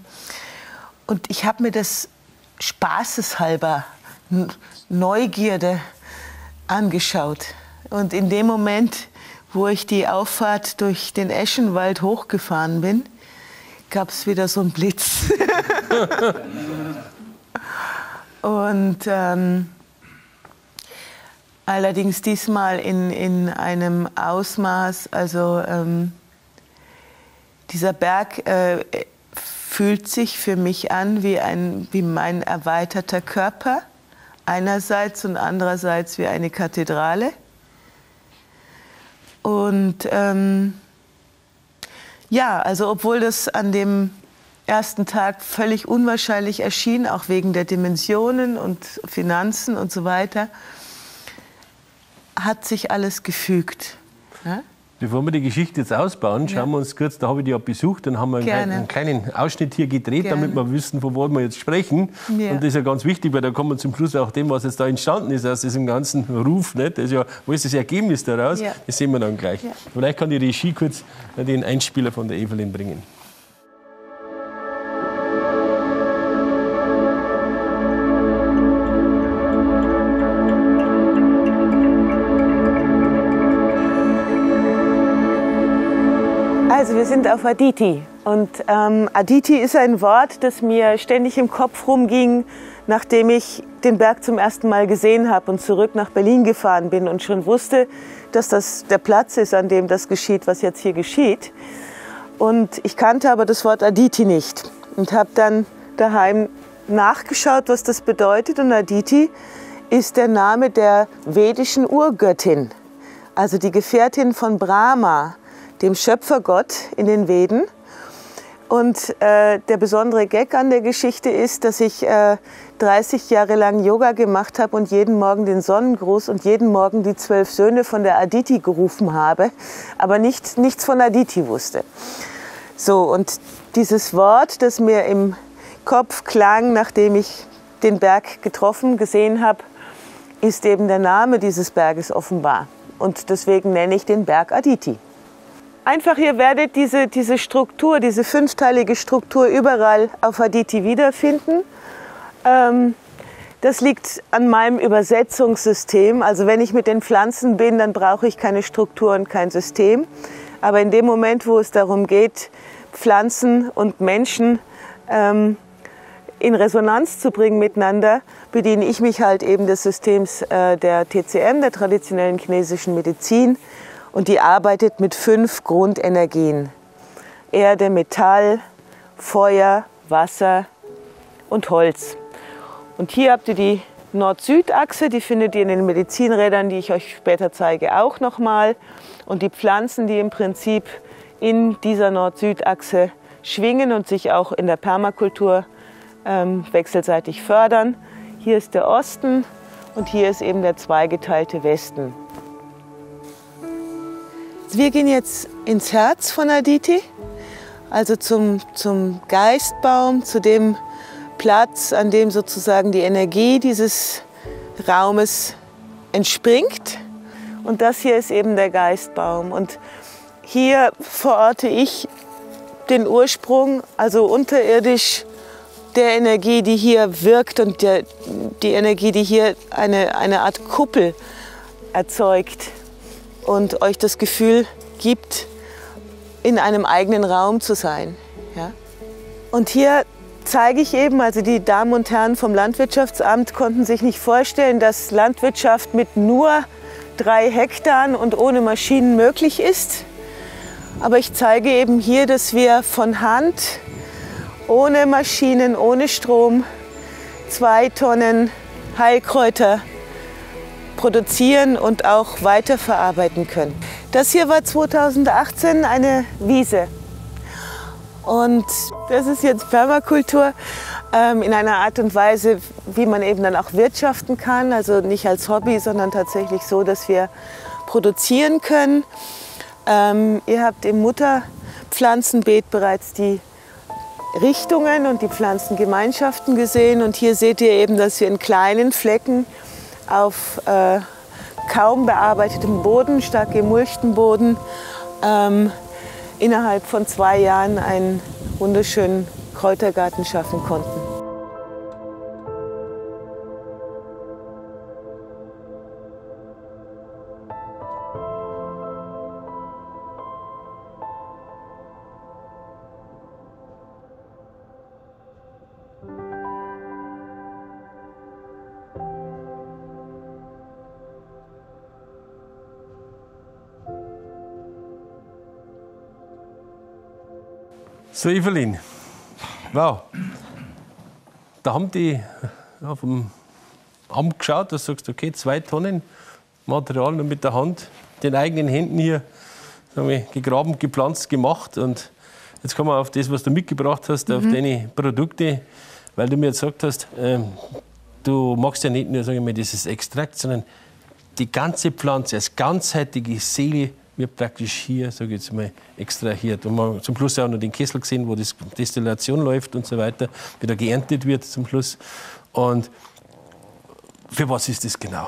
Und ich habe mir das spaßeshalber, N- Neugierde angeschaut. Und in dem Moment, wo ich die Auffahrt durch den Eschenwald hochgefahren bin, gab es wieder so einen Blitz. Und ähm, allerdings diesmal in, in einem Ausmaß, also ähm, Dieser Berg äh, fühlt sich für mich an wie, ein, wie mein erweiterter Körper einerseits und andererseits wie eine Kathedrale. Und ähm, ja, also obwohl das an dem ersten Tag völlig unwahrscheinlich erschien, auch wegen der Dimensionen und Finanzen und so weiter, hat sich alles gefügt. Ja? Bevor wir die Geschichte jetzt ausbauen, schauen wir uns kurz, da habe ich die ja besucht, dann haben wir einen, Gerne. einen kleinen Ausschnitt hier gedreht, Gerne. damit wir wissen, von wo wir jetzt sprechen. Ja. Und das ist ja ganz wichtig, weil da kommen wir zum Schluss auch dem, was jetzt da entstanden ist, aus diesem ganzen Ruf. Nicht? Das ist ja, wo ist das Ergebnis daraus? Ja. Das sehen wir dann gleich. Ja. Vielleicht kann die Regie kurz den Einspieler von der Evelyn bringen. Also wir sind auf Aditi und ähm, Aditi ist ein Wort, das mir ständig im Kopf rumging, nachdem ich den Berg zum ersten Mal gesehen habe und zurück nach Berlin gefahren bin und schon wusste, dass das der Platz ist, an dem das geschieht, was jetzt hier geschieht. Und ich kannte aber das Wort Aditi nicht und habe dann daheim nachgeschaut, was das bedeutet. Und Aditi ist der Name der vedischen Urgöttin, also die Gefährtin von Brahma, dem Schöpfergott in den Veden. Und äh, der besondere Gag an der Geschichte ist, dass ich äh, dreißig Jahre lang Yoga gemacht habe und jeden Morgen den Sonnengruß und jeden Morgen die zwölf Söhne von der Aditi gerufen habe, aber nicht, nichts von Aditi wusste. So, und dieses Wort, das mir im Kopf klang, nachdem ich den Berg getroffen, gesehen habe, ist eben der Name dieses Berges offenbar. Und deswegen nenne ich den Berg Aditi. Einfach, ihr werdet diese, diese Struktur, diese fünfteilige Struktur überall auf Aditi wiederfinden. Ähm, das liegt an meinem Übersetzungssystem. Also wenn ich mit den Pflanzen bin, dann brauche ich keine Struktur und kein System. Aber in dem Moment, wo es darum geht, Pflanzen und Menschen ähm, in Resonanz zu bringen miteinander, bediene ich mich halt eben des Systems äh, der T C M, der traditionellen chinesischen Medizin. Und die arbeitet mit fünf Grundenergien: Erde, Metall, Feuer, Wasser und Holz. Und hier habt ihr die Nord-Süd-Achse, die findet ihr in den Medizinrädern, die ich euch später zeige, auch nochmal. Und die Pflanzen, die im Prinzip in dieser Nord-Süd-Achse schwingen und sich auch in der Permakultur ähm, wechselseitig fördern. Hier ist der Osten und hier ist eben der zweigeteilte Westen. Wir gehen jetzt ins Herz von Aditi, also zum, zum Geistbaum, zu dem Platz, an dem sozusagen die Energie dieses Raumes entspringt. Und das hier ist eben der Geistbaum. Und hier verorte ich den Ursprung, also unterirdisch, der Energie, die hier wirkt und der, die Energie, die hier eine, eine Art Kuppel erzeugt und euch das Gefühl gibt, in einem eigenen Raum zu sein. Ja? Und hier zeige ich eben, also die Damen und Herren vom Landwirtschaftsamt konnten sich nicht vorstellen, dass Landwirtschaft mit nur drei Hektar und ohne Maschinen möglich ist. Aber ich zeige eben hier, dass wir von Hand, ohne Maschinen, ohne Strom, zwei Tonnen Heilkräuter produzieren und auch weiterverarbeiten können. Das hier war zweitausendachtzehn eine Wiese. Und das ist jetzt Permakultur ähm, in einer Art und Weise, wie man eben dann auch wirtschaften kann. Also nicht als Hobby, sondern tatsächlich so, dass wir produzieren können. Ähm, ihr habt im Mutterpflanzenbeet bereits die Richtungen und die Pflanzengemeinschaften gesehen. Und hier seht ihr eben, dass wir in kleinen Flecken auf äh, kaum bearbeitetem Boden, stark gemulchten Boden, ähm, innerhalb von zwei Jahren einen wunderschönen Kräutergarten schaffen konnten. So, Evelyn. Wow. Da haben die auf dem Amt geschaut, da sagst du, okay, zwei Tonnen Material nur mit der Hand, den eigenen Händen hier sagen wir, gegraben, gepflanzt, gemacht. Und jetzt kommen wir auf das, was du mitgebracht hast, mhm. auf deine Produkte, weil du mir jetzt gesagt hast, ähm, du machst ja nicht nur sagen wir, dieses Extrakt, sondern die ganze Pflanze als ganzheitliche Seele wird praktisch hier, sage ich jetzt mal, extrahiert. Und man hat zum Schluss auch noch den Kessel gesehen, wo die Destillation läuft und so weiter, wieder geerntet wird zum Schluss. Und für was ist das genau?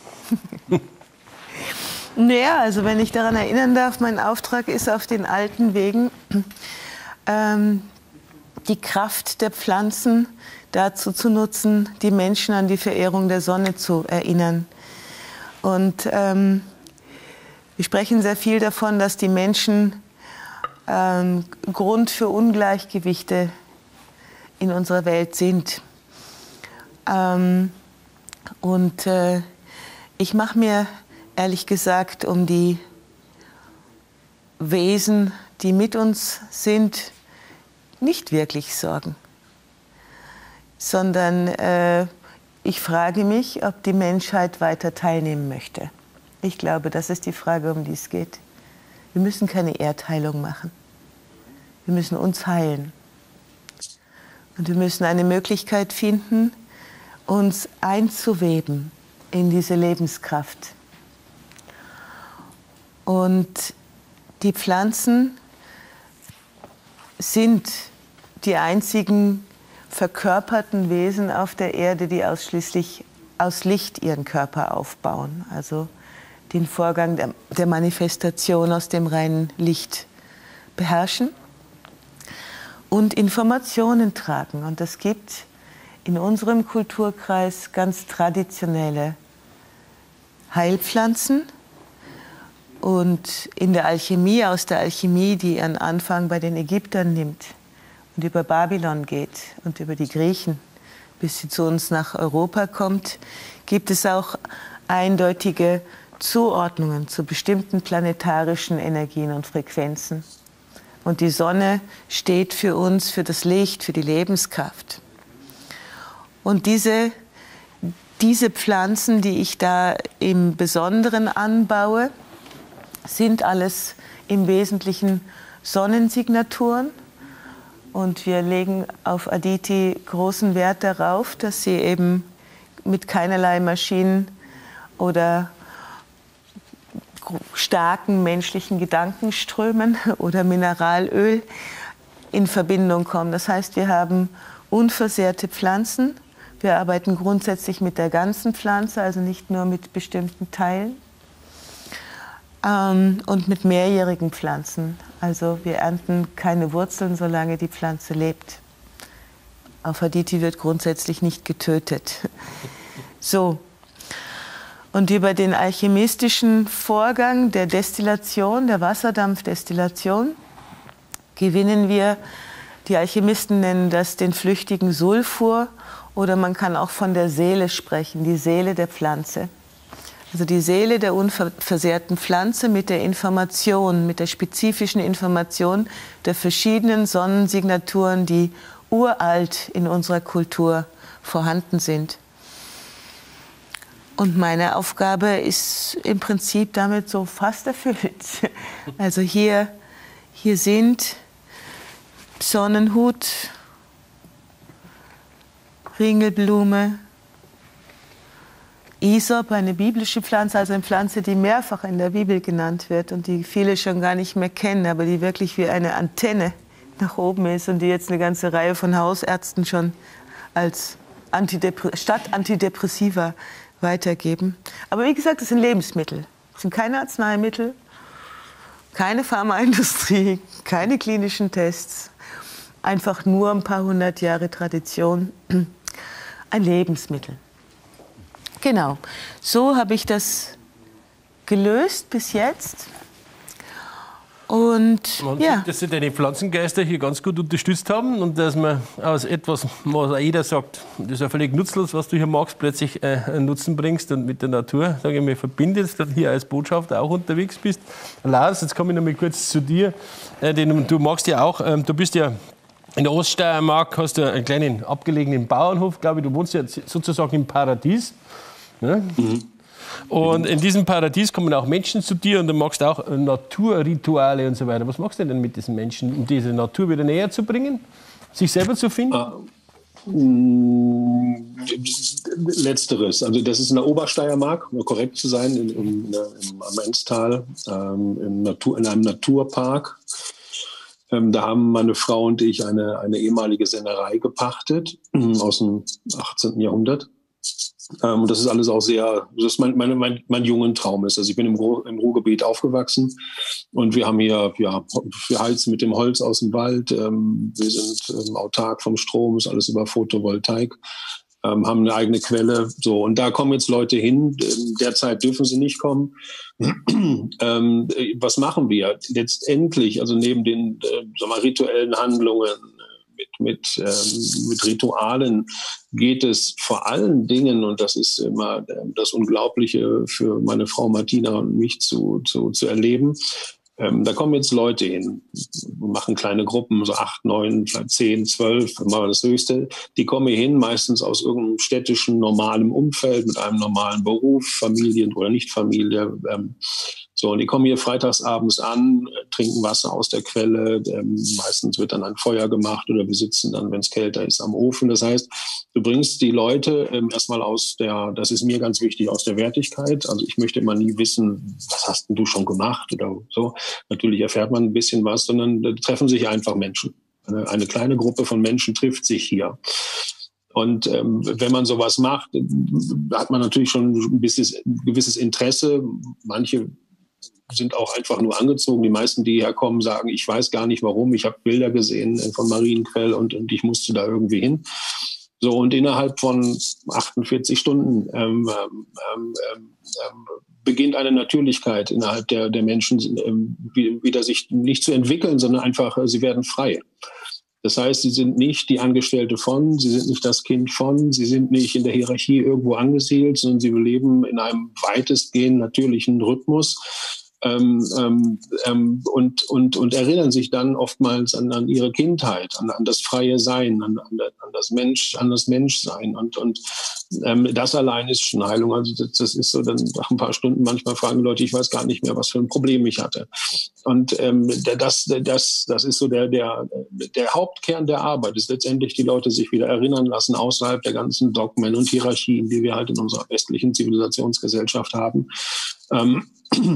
Naja, also wenn ich daran erinnern darf, mein Auftrag ist auf den alten Wegen, ähm, die Kraft der Pflanzen dazu zu nutzen, die Menschen an die Verehrung der Sonne zu erinnern. Und ähm, wir sprechen sehr viel davon, dass die Menschen ähm, Grund für Ungleichgewichte in unserer Welt sind. Ähm, und äh, ich mache mir ehrlich gesagt um die Wesen, die mit uns sind, nicht wirklich Sorgen, sondern äh, ich frage mich, ob die Menschheit weiter teilnehmen möchte. Ich glaube, das ist die Frage, um die es geht. Wir müssen keine Erdheilung machen. Wir müssen uns heilen. Und wir müssen eine Möglichkeit finden, uns einzuweben in diese Lebenskraft. Und die Pflanzen sind die einzigen verkörperten Wesen auf der Erde, die ausschließlich aus Licht ihren Körper aufbauen. Also den Vorgang der, der Manifestation aus dem reinen Licht beherrschen und Informationen tragen. Und es gibt in unserem Kulturkreis ganz traditionelle Heilpflanzen. Und in der Alchemie, aus der Alchemie, die ihren Anfang bei den Ägyptern nimmt und über Babylon geht und über die Griechen, bis sie zu uns nach Europa kommt, gibt es auch eindeutige Zuordnungen zu bestimmten planetarischen Energien und Frequenzen. Und die Sonne steht für uns, für das Licht, für die Lebenskraft. Und diese, diese Pflanzen, die ich da im Besonderen anbaue, sind alles im Wesentlichen Sonnensignaturen. Und wir legen auf Aditi großen Wert darauf, dass sie eben mit keinerlei Maschinen oder starken menschlichen Gedankenströmen oder Mineralöl in Verbindung kommen. Das heißt, wir haben unversehrte Pflanzen. Wir arbeiten grundsätzlich mit der ganzen Pflanze, also nicht nur mit bestimmten Teilen. Ähm, und mit mehrjährigen Pflanzen. Also wir ernten keine Wurzeln, solange die Pflanze lebt. Auf Aditi wird grundsätzlich nicht getötet. So. Und über den alchemistischen Vorgang der Destillation, der Wasserdampfdestillation, gewinnen wir, die Alchemisten nennen das den flüchtigen Sulfur, oder man kann auch von der Seele sprechen, die Seele der Pflanze. Also die Seele der unversehrten Pflanze mit der Information, mit der spezifischen Information der verschiedenen Sonnensignaturen, die uralt in unserer Kultur vorhanden sind. Und meine Aufgabe ist im Prinzip damit so fast erfüllt. Also hier, hier sind Sonnenhut, Ringelblume, Isop, eine biblische Pflanze, also eine Pflanze, die mehrfach in der Bibel genannt wird und die viele schon gar nicht mehr kennen, aber die wirklich wie eine Antenne nach oben ist und die jetzt eine ganze Reihe von Hausärzten schon als Antidepre- statt Antidepressiva weitergeben. Aber wie gesagt, das sind Lebensmittel. Das sind keine Arzneimittel, keine Pharmaindustrie, keine klinischen Tests. Einfach nur ein paar hundert Jahre Tradition. Ein Lebensmittel. Genau. So habe ich das gelöst bis jetzt. Und Man ja. sieht, dass sie deine Pflanzengeister hier ganz gut unterstützt haben und dass man aus etwas, was auch jeder sagt, das ist ja völlig nutzlos, was du hier magst, plötzlich äh, einen Nutzen bringst und mit der Natur, sage ich mal, verbindest, dann hier als Botschafter auch unterwegs bist. Lars, jetzt komme ich noch mal kurz zu dir, äh, denn du magst ja auch, ähm, du bist ja in der Oststeiermark, hast du einen kleinen abgelegenen Bauernhof, glaube ich, du wohnst ja sozusagen im Paradies. Ne? Mhm. Und in diesem Paradies kommen auch Menschen zu dir und du magst auch Naturrituale und so weiter. Was machst du denn mit diesen Menschen, um diese Natur wieder näher zu bringen? Sich selber zu finden? Ah, Letzteres. Also das ist in der Obersteiermark, um korrekt zu sein, in, in, im, am Enztal, ähm, in, Natur, in einem Naturpark. Ähm, da haben meine Frau und ich eine, eine ehemalige Sennerei gepachtet aus dem achtzehnten Jahrhundert. Ähm, und das ist alles auch sehr, das ist mein, mein, mein, mein jungen Traum ist. Also ich bin im, Ruhr, im Ruhrgebiet aufgewachsen und wir haben hier, ja, wir heizen mit dem Holz aus dem Wald. Ähm, wir sind ähm, autark vom Strom, ist alles über Photovoltaik, ähm, haben eine eigene Quelle. So, und da kommen jetzt Leute hin. Derzeit dürfen sie nicht kommen. ähm, was machen wir? Letztendlich, also neben den äh, sag mal, rituellen Handlungen, Mit, mit, ähm, mit Ritualen geht es vor allen Dingen, und das ist immer das Unglaubliche für meine Frau Martina und mich zu, zu, zu erleben, ähm, da kommen jetzt Leute hin, machen kleine Gruppen, so acht, neun, vielleicht zehn, zwölf, mal das Höchste. Die kommen hier hin, meistens aus irgendeinem städtischen, normalen Umfeld, mit einem normalen Beruf, Familien oder Nicht-Familie. Ähm, So, und die kommen hier freitagsabends an, trinken Wasser aus der Quelle. Ähm, meistens wird dann ein Feuer gemacht oder wir sitzen dann, wenn es kälter ist, am Ofen. Das heißt, du bringst die Leute ähm, erstmal aus der, das ist mir ganz wichtig, aus der Wertigkeit. Also ich möchte immer nie wissen, was hast denn du schon gemacht oder so. Natürlich erfährt man ein bisschen was, sondern da treffen sich einfach Menschen. Eine, eine kleine Gruppe von Menschen trifft sich hier. Und ähm, wenn man sowas macht, hat man natürlich schon ein bisschen, ein gewisses Interesse. Manche sind auch einfach nur angezogen. Die meisten, die herkommen, sagen, ich weiß gar nicht warum. Ich habe Bilder gesehen von Marienquell und, und ich musste da irgendwie hin. So, und innerhalb von achtundvierzig Stunden ähm, ähm, ähm, beginnt eine Natürlichkeit innerhalb der, der Menschen ähm, wieder sich nicht zu entwickeln, sondern einfach, sie werden frei. Das heißt, sie sind nicht die Angestellte von, sie sind nicht das Kind von, sie sind nicht in der Hierarchie irgendwo angesiedelt, sondern sie leben in einem weitestgehend natürlichen Rhythmus. Ähm, ähm, und, und, und erinnern sich dann oftmals an, an ihre Kindheit, an, an das freie Sein, an, an, an das Mensch, an das Menschsein. Und, und ähm, das allein ist schon Heilung. Also das, das ist so, dann nach ein paar Stunden manchmal fragen Leute, ich weiß gar nicht mehr, was für ein Problem ich hatte. Und ähm, das, das, das ist so der, der, der Hauptkern der Arbeit, ist letztendlich die Leute sich wieder erinnern lassen, außerhalb der ganzen Dogmen und Hierarchien, die wir halt in unserer westlichen Zivilisationsgesellschaft haben. Ähm,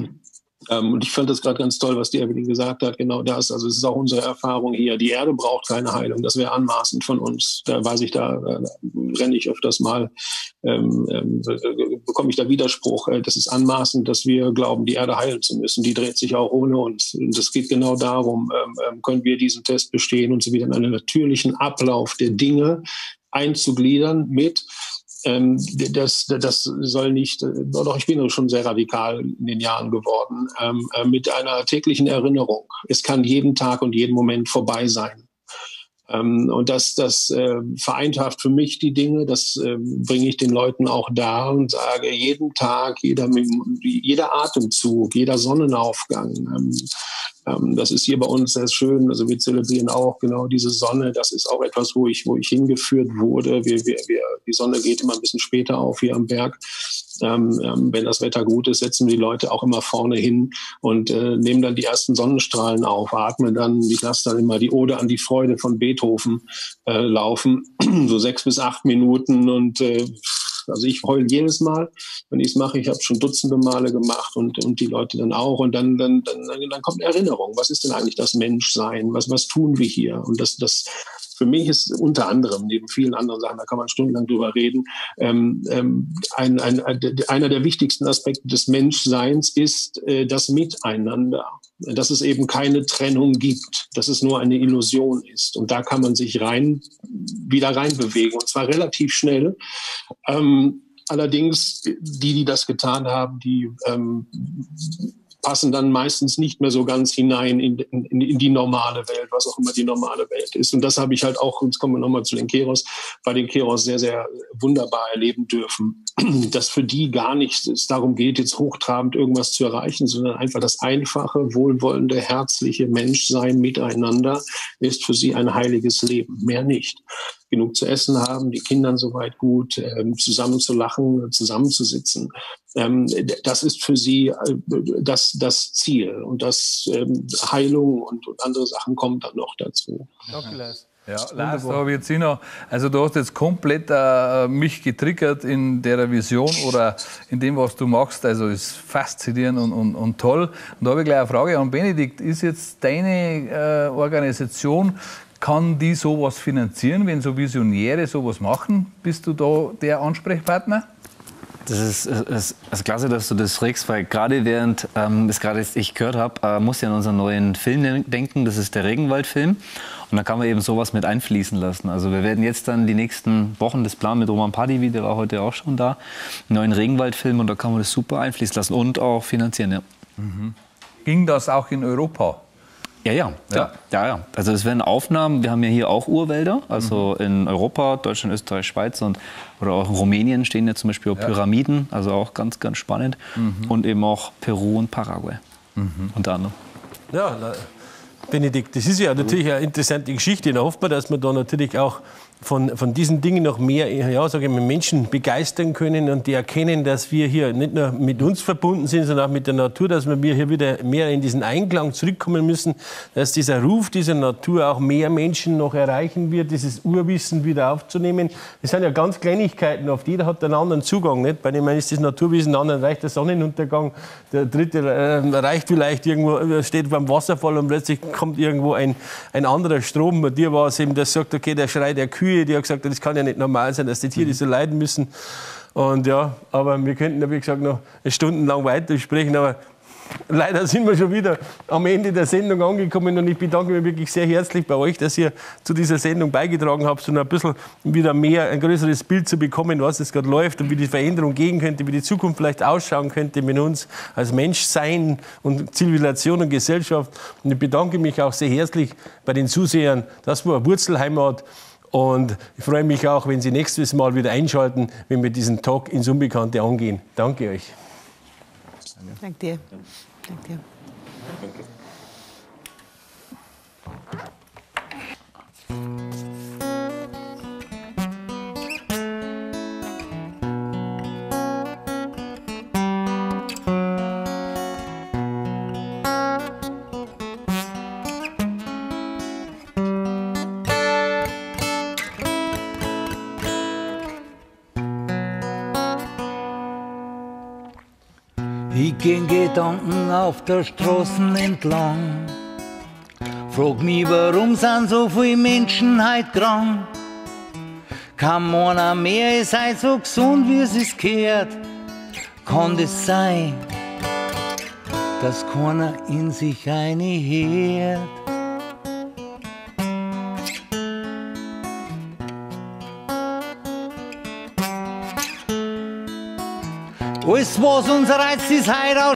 Ähm, und ich fand das gerade ganz toll, was die Evelyn gesagt hat, genau das. Also es ist auch unsere Erfahrung hier. Die Erde braucht keine Heilung. Das wäre anmaßend von uns. Da weiß ich, da äh, renne ich öfters mal, ähm, ähm, bekomme ich da Widerspruch. Äh, das ist anmaßend, dass wir glauben, die Erde heilen zu müssen. Die dreht sich auch ohne uns. Und es geht genau darum, ähm, können wir diesen Test bestehen und sie wieder in einen natürlichen Ablauf der Dinge einzugliedern mit Ähm, das, das soll nicht, doch ich bin schon sehr radikal in den Jahren geworden, ähm, äh, mit einer täglichen Erinnerung. Es kann jeden Tag und jeden Moment vorbei sein. Ähm, und das, das äh, vereinfacht für mich die Dinge, das äh, bringe ich den Leuten auch dar und sage, jeden Tag, jeder, jeder Atemzug, jeder Sonnenaufgang, ähm, ähm, das ist hier bei uns sehr schön. Also wir zelebrieren auch genau diese Sonne. Das ist auch etwas, wo ich, wo ich hingeführt wurde. Wir, wir, wir, die Sonne geht immer ein bisschen später auf hier am Berg. Ähm, ähm, wenn das Wetter gut ist, setzen die Leute auch immer vorne hin und äh, nehmen dann die ersten Sonnenstrahlen auf, atmen dann, ich lasse dann immer die Ode an die Freude von Beethoven äh, laufen, so sechs bis acht Minuten und äh, also ich heule jedes Mal, wenn ich es mache. Ich habe schon Dutzende Male gemacht und, und die Leute dann auch. Und dann, dann, dann, dann kommt Erinnerung. Was ist denn eigentlich das Menschsein? Was, was tun wir hier? Und das, das für mich ist unter anderem, neben vielen anderen Sachen, da kann man stundenlang drüber reden, ähm, ähm, ein, ein, ein, einer der wichtigsten Aspekte des Menschseins ist äh, das Miteinander. Dass es eben keine Trennung gibt, dass es nur eine Illusion ist. Und da kann man sich rein, wieder reinbewegen, und zwar relativ schnell. Ähm, allerdings, die, die das getan haben, die ähm, passen dann meistens nicht mehr so ganz hinein in, in, in die normale Welt, was auch immer die normale Welt ist. Und das habe ich halt auch, jetzt kommen wir nochmal zu den Keros, bei den Keros sehr, sehr wunderbar erleben dürfen, dass für die gar nicht es darum geht, jetzt hochtrabend irgendwas zu erreichen, sondern einfach das einfache, wohlwollende, herzliche Menschsein miteinander ist für sie ein heiliges Leben, mehr nicht. Genug zu essen haben, die Kindern soweit gut, ähm, zusammen zu lachen, zusammenzusitzen. Ähm, das ist für sie äh, das, das Ziel. Und das ähm, Heilung und, und andere Sachen kommen dann noch dazu. Danke, Lars. Ja, Lars, da habe ich jetzt noch, also du hast jetzt komplett äh, mich getriggert in der Vision oder in dem, was du machst. Also ist faszinierend und, und, und toll. Und da habe ich gleich eine Frage an Benedikt. Ist jetzt deine äh, Organisation, kann die sowas finanzieren, wenn so Visionäre sowas machen? Bist du da der Ansprechpartner? Das ist, ist, ist klasse, dass du das fragst, weil gerade während ähm, das gerade ich gehört habe, äh, muss ja an unseren neuen Film denken. Das ist der Regenwald-Film. Und da kann man eben sowas mit einfließen lassen. Also wir werden jetzt dann die nächsten Wochen das Plan mit Roman Padivi, der war heute auch schon da, einen neuen Regenwald-Film, und da kann man das super einfließen lassen und auch finanzieren. Ja. Mhm. Ging das auch in Europa? Ja, ja, ja, ja, ja. Also es werden Aufnahmen, wir haben ja hier auch Urwälder, also mhm. in Europa, Deutschland, Österreich, Schweiz und oder auch in Rumänien stehen ja zum Beispiel auch ja. Pyramiden, also auch ganz, ganz spannend. Mhm. Und eben auch Peru und Paraguay mhm. unter anderem. Ja, Benedikt, das ist ja natürlich eine interessante Geschichte. Da hofft man, dass man da natürlich auch von, von diesen Dingen noch mehr, ja, sage ich mal, Menschen begeistern können und die erkennen, dass wir hier nicht nur mit uns verbunden sind, sondern auch mit der Natur, dass wir hier wieder mehr in diesen Einklang zurückkommen müssen, dass dieser Ruf dieser Natur auch mehr Menschen noch erreichen wird, dieses Urwissen wieder aufzunehmen. Das sind ja ganz Kleinigkeiten, oft jeder hat einen anderen Zugang. Nicht? Bei dem einen ist das Naturwissen, der anderen reicht der Sonnenuntergang, der dritte äh, reicht vielleicht irgendwo, steht beim Wasserfall und plötzlich kommt irgendwo ein, ein anderer Strom. Bei dir war es eben, der sagt, okay, der Schrei der Kühe, die hat gesagt, das kann ja nicht normal sein, dass die Tiere so leiden müssen. Und ja, aber wir könnten, wie gesagt, noch stundenlang weiter sprechen, aber leider sind wir schon wieder am Ende der Sendung angekommen und ich bedanke mich wirklich sehr herzlich bei euch, dass ihr zu dieser Sendung beigetragen habt, um ein bisschen wieder mehr, ein größeres Bild zu bekommen, was es gerade läuft und wie die Veränderung gehen könnte, wie die Zukunft vielleicht ausschauen könnte mit uns als Menschsein und Zivilisation und Gesellschaft. Und ich bedanke mich auch sehr herzlich bei den Zusehern. Das war Wurzelheimat. Und ich freue mich auch, wenn Sie nächstes Mal wieder einschalten, wenn wir diesen Talk ins Unbekannte angehen. Danke euch. Danke dir. Danke dir. Ich geh in Gedanken auf der Straßen entlang, frag mich, warum sind so viele Menschen heut krank? Kann einer mehr, ihr seid so gesund, wie es ist gehört. Kann das sein, dass keiner in sich reinhört? Alles, was uns reizt, ist heut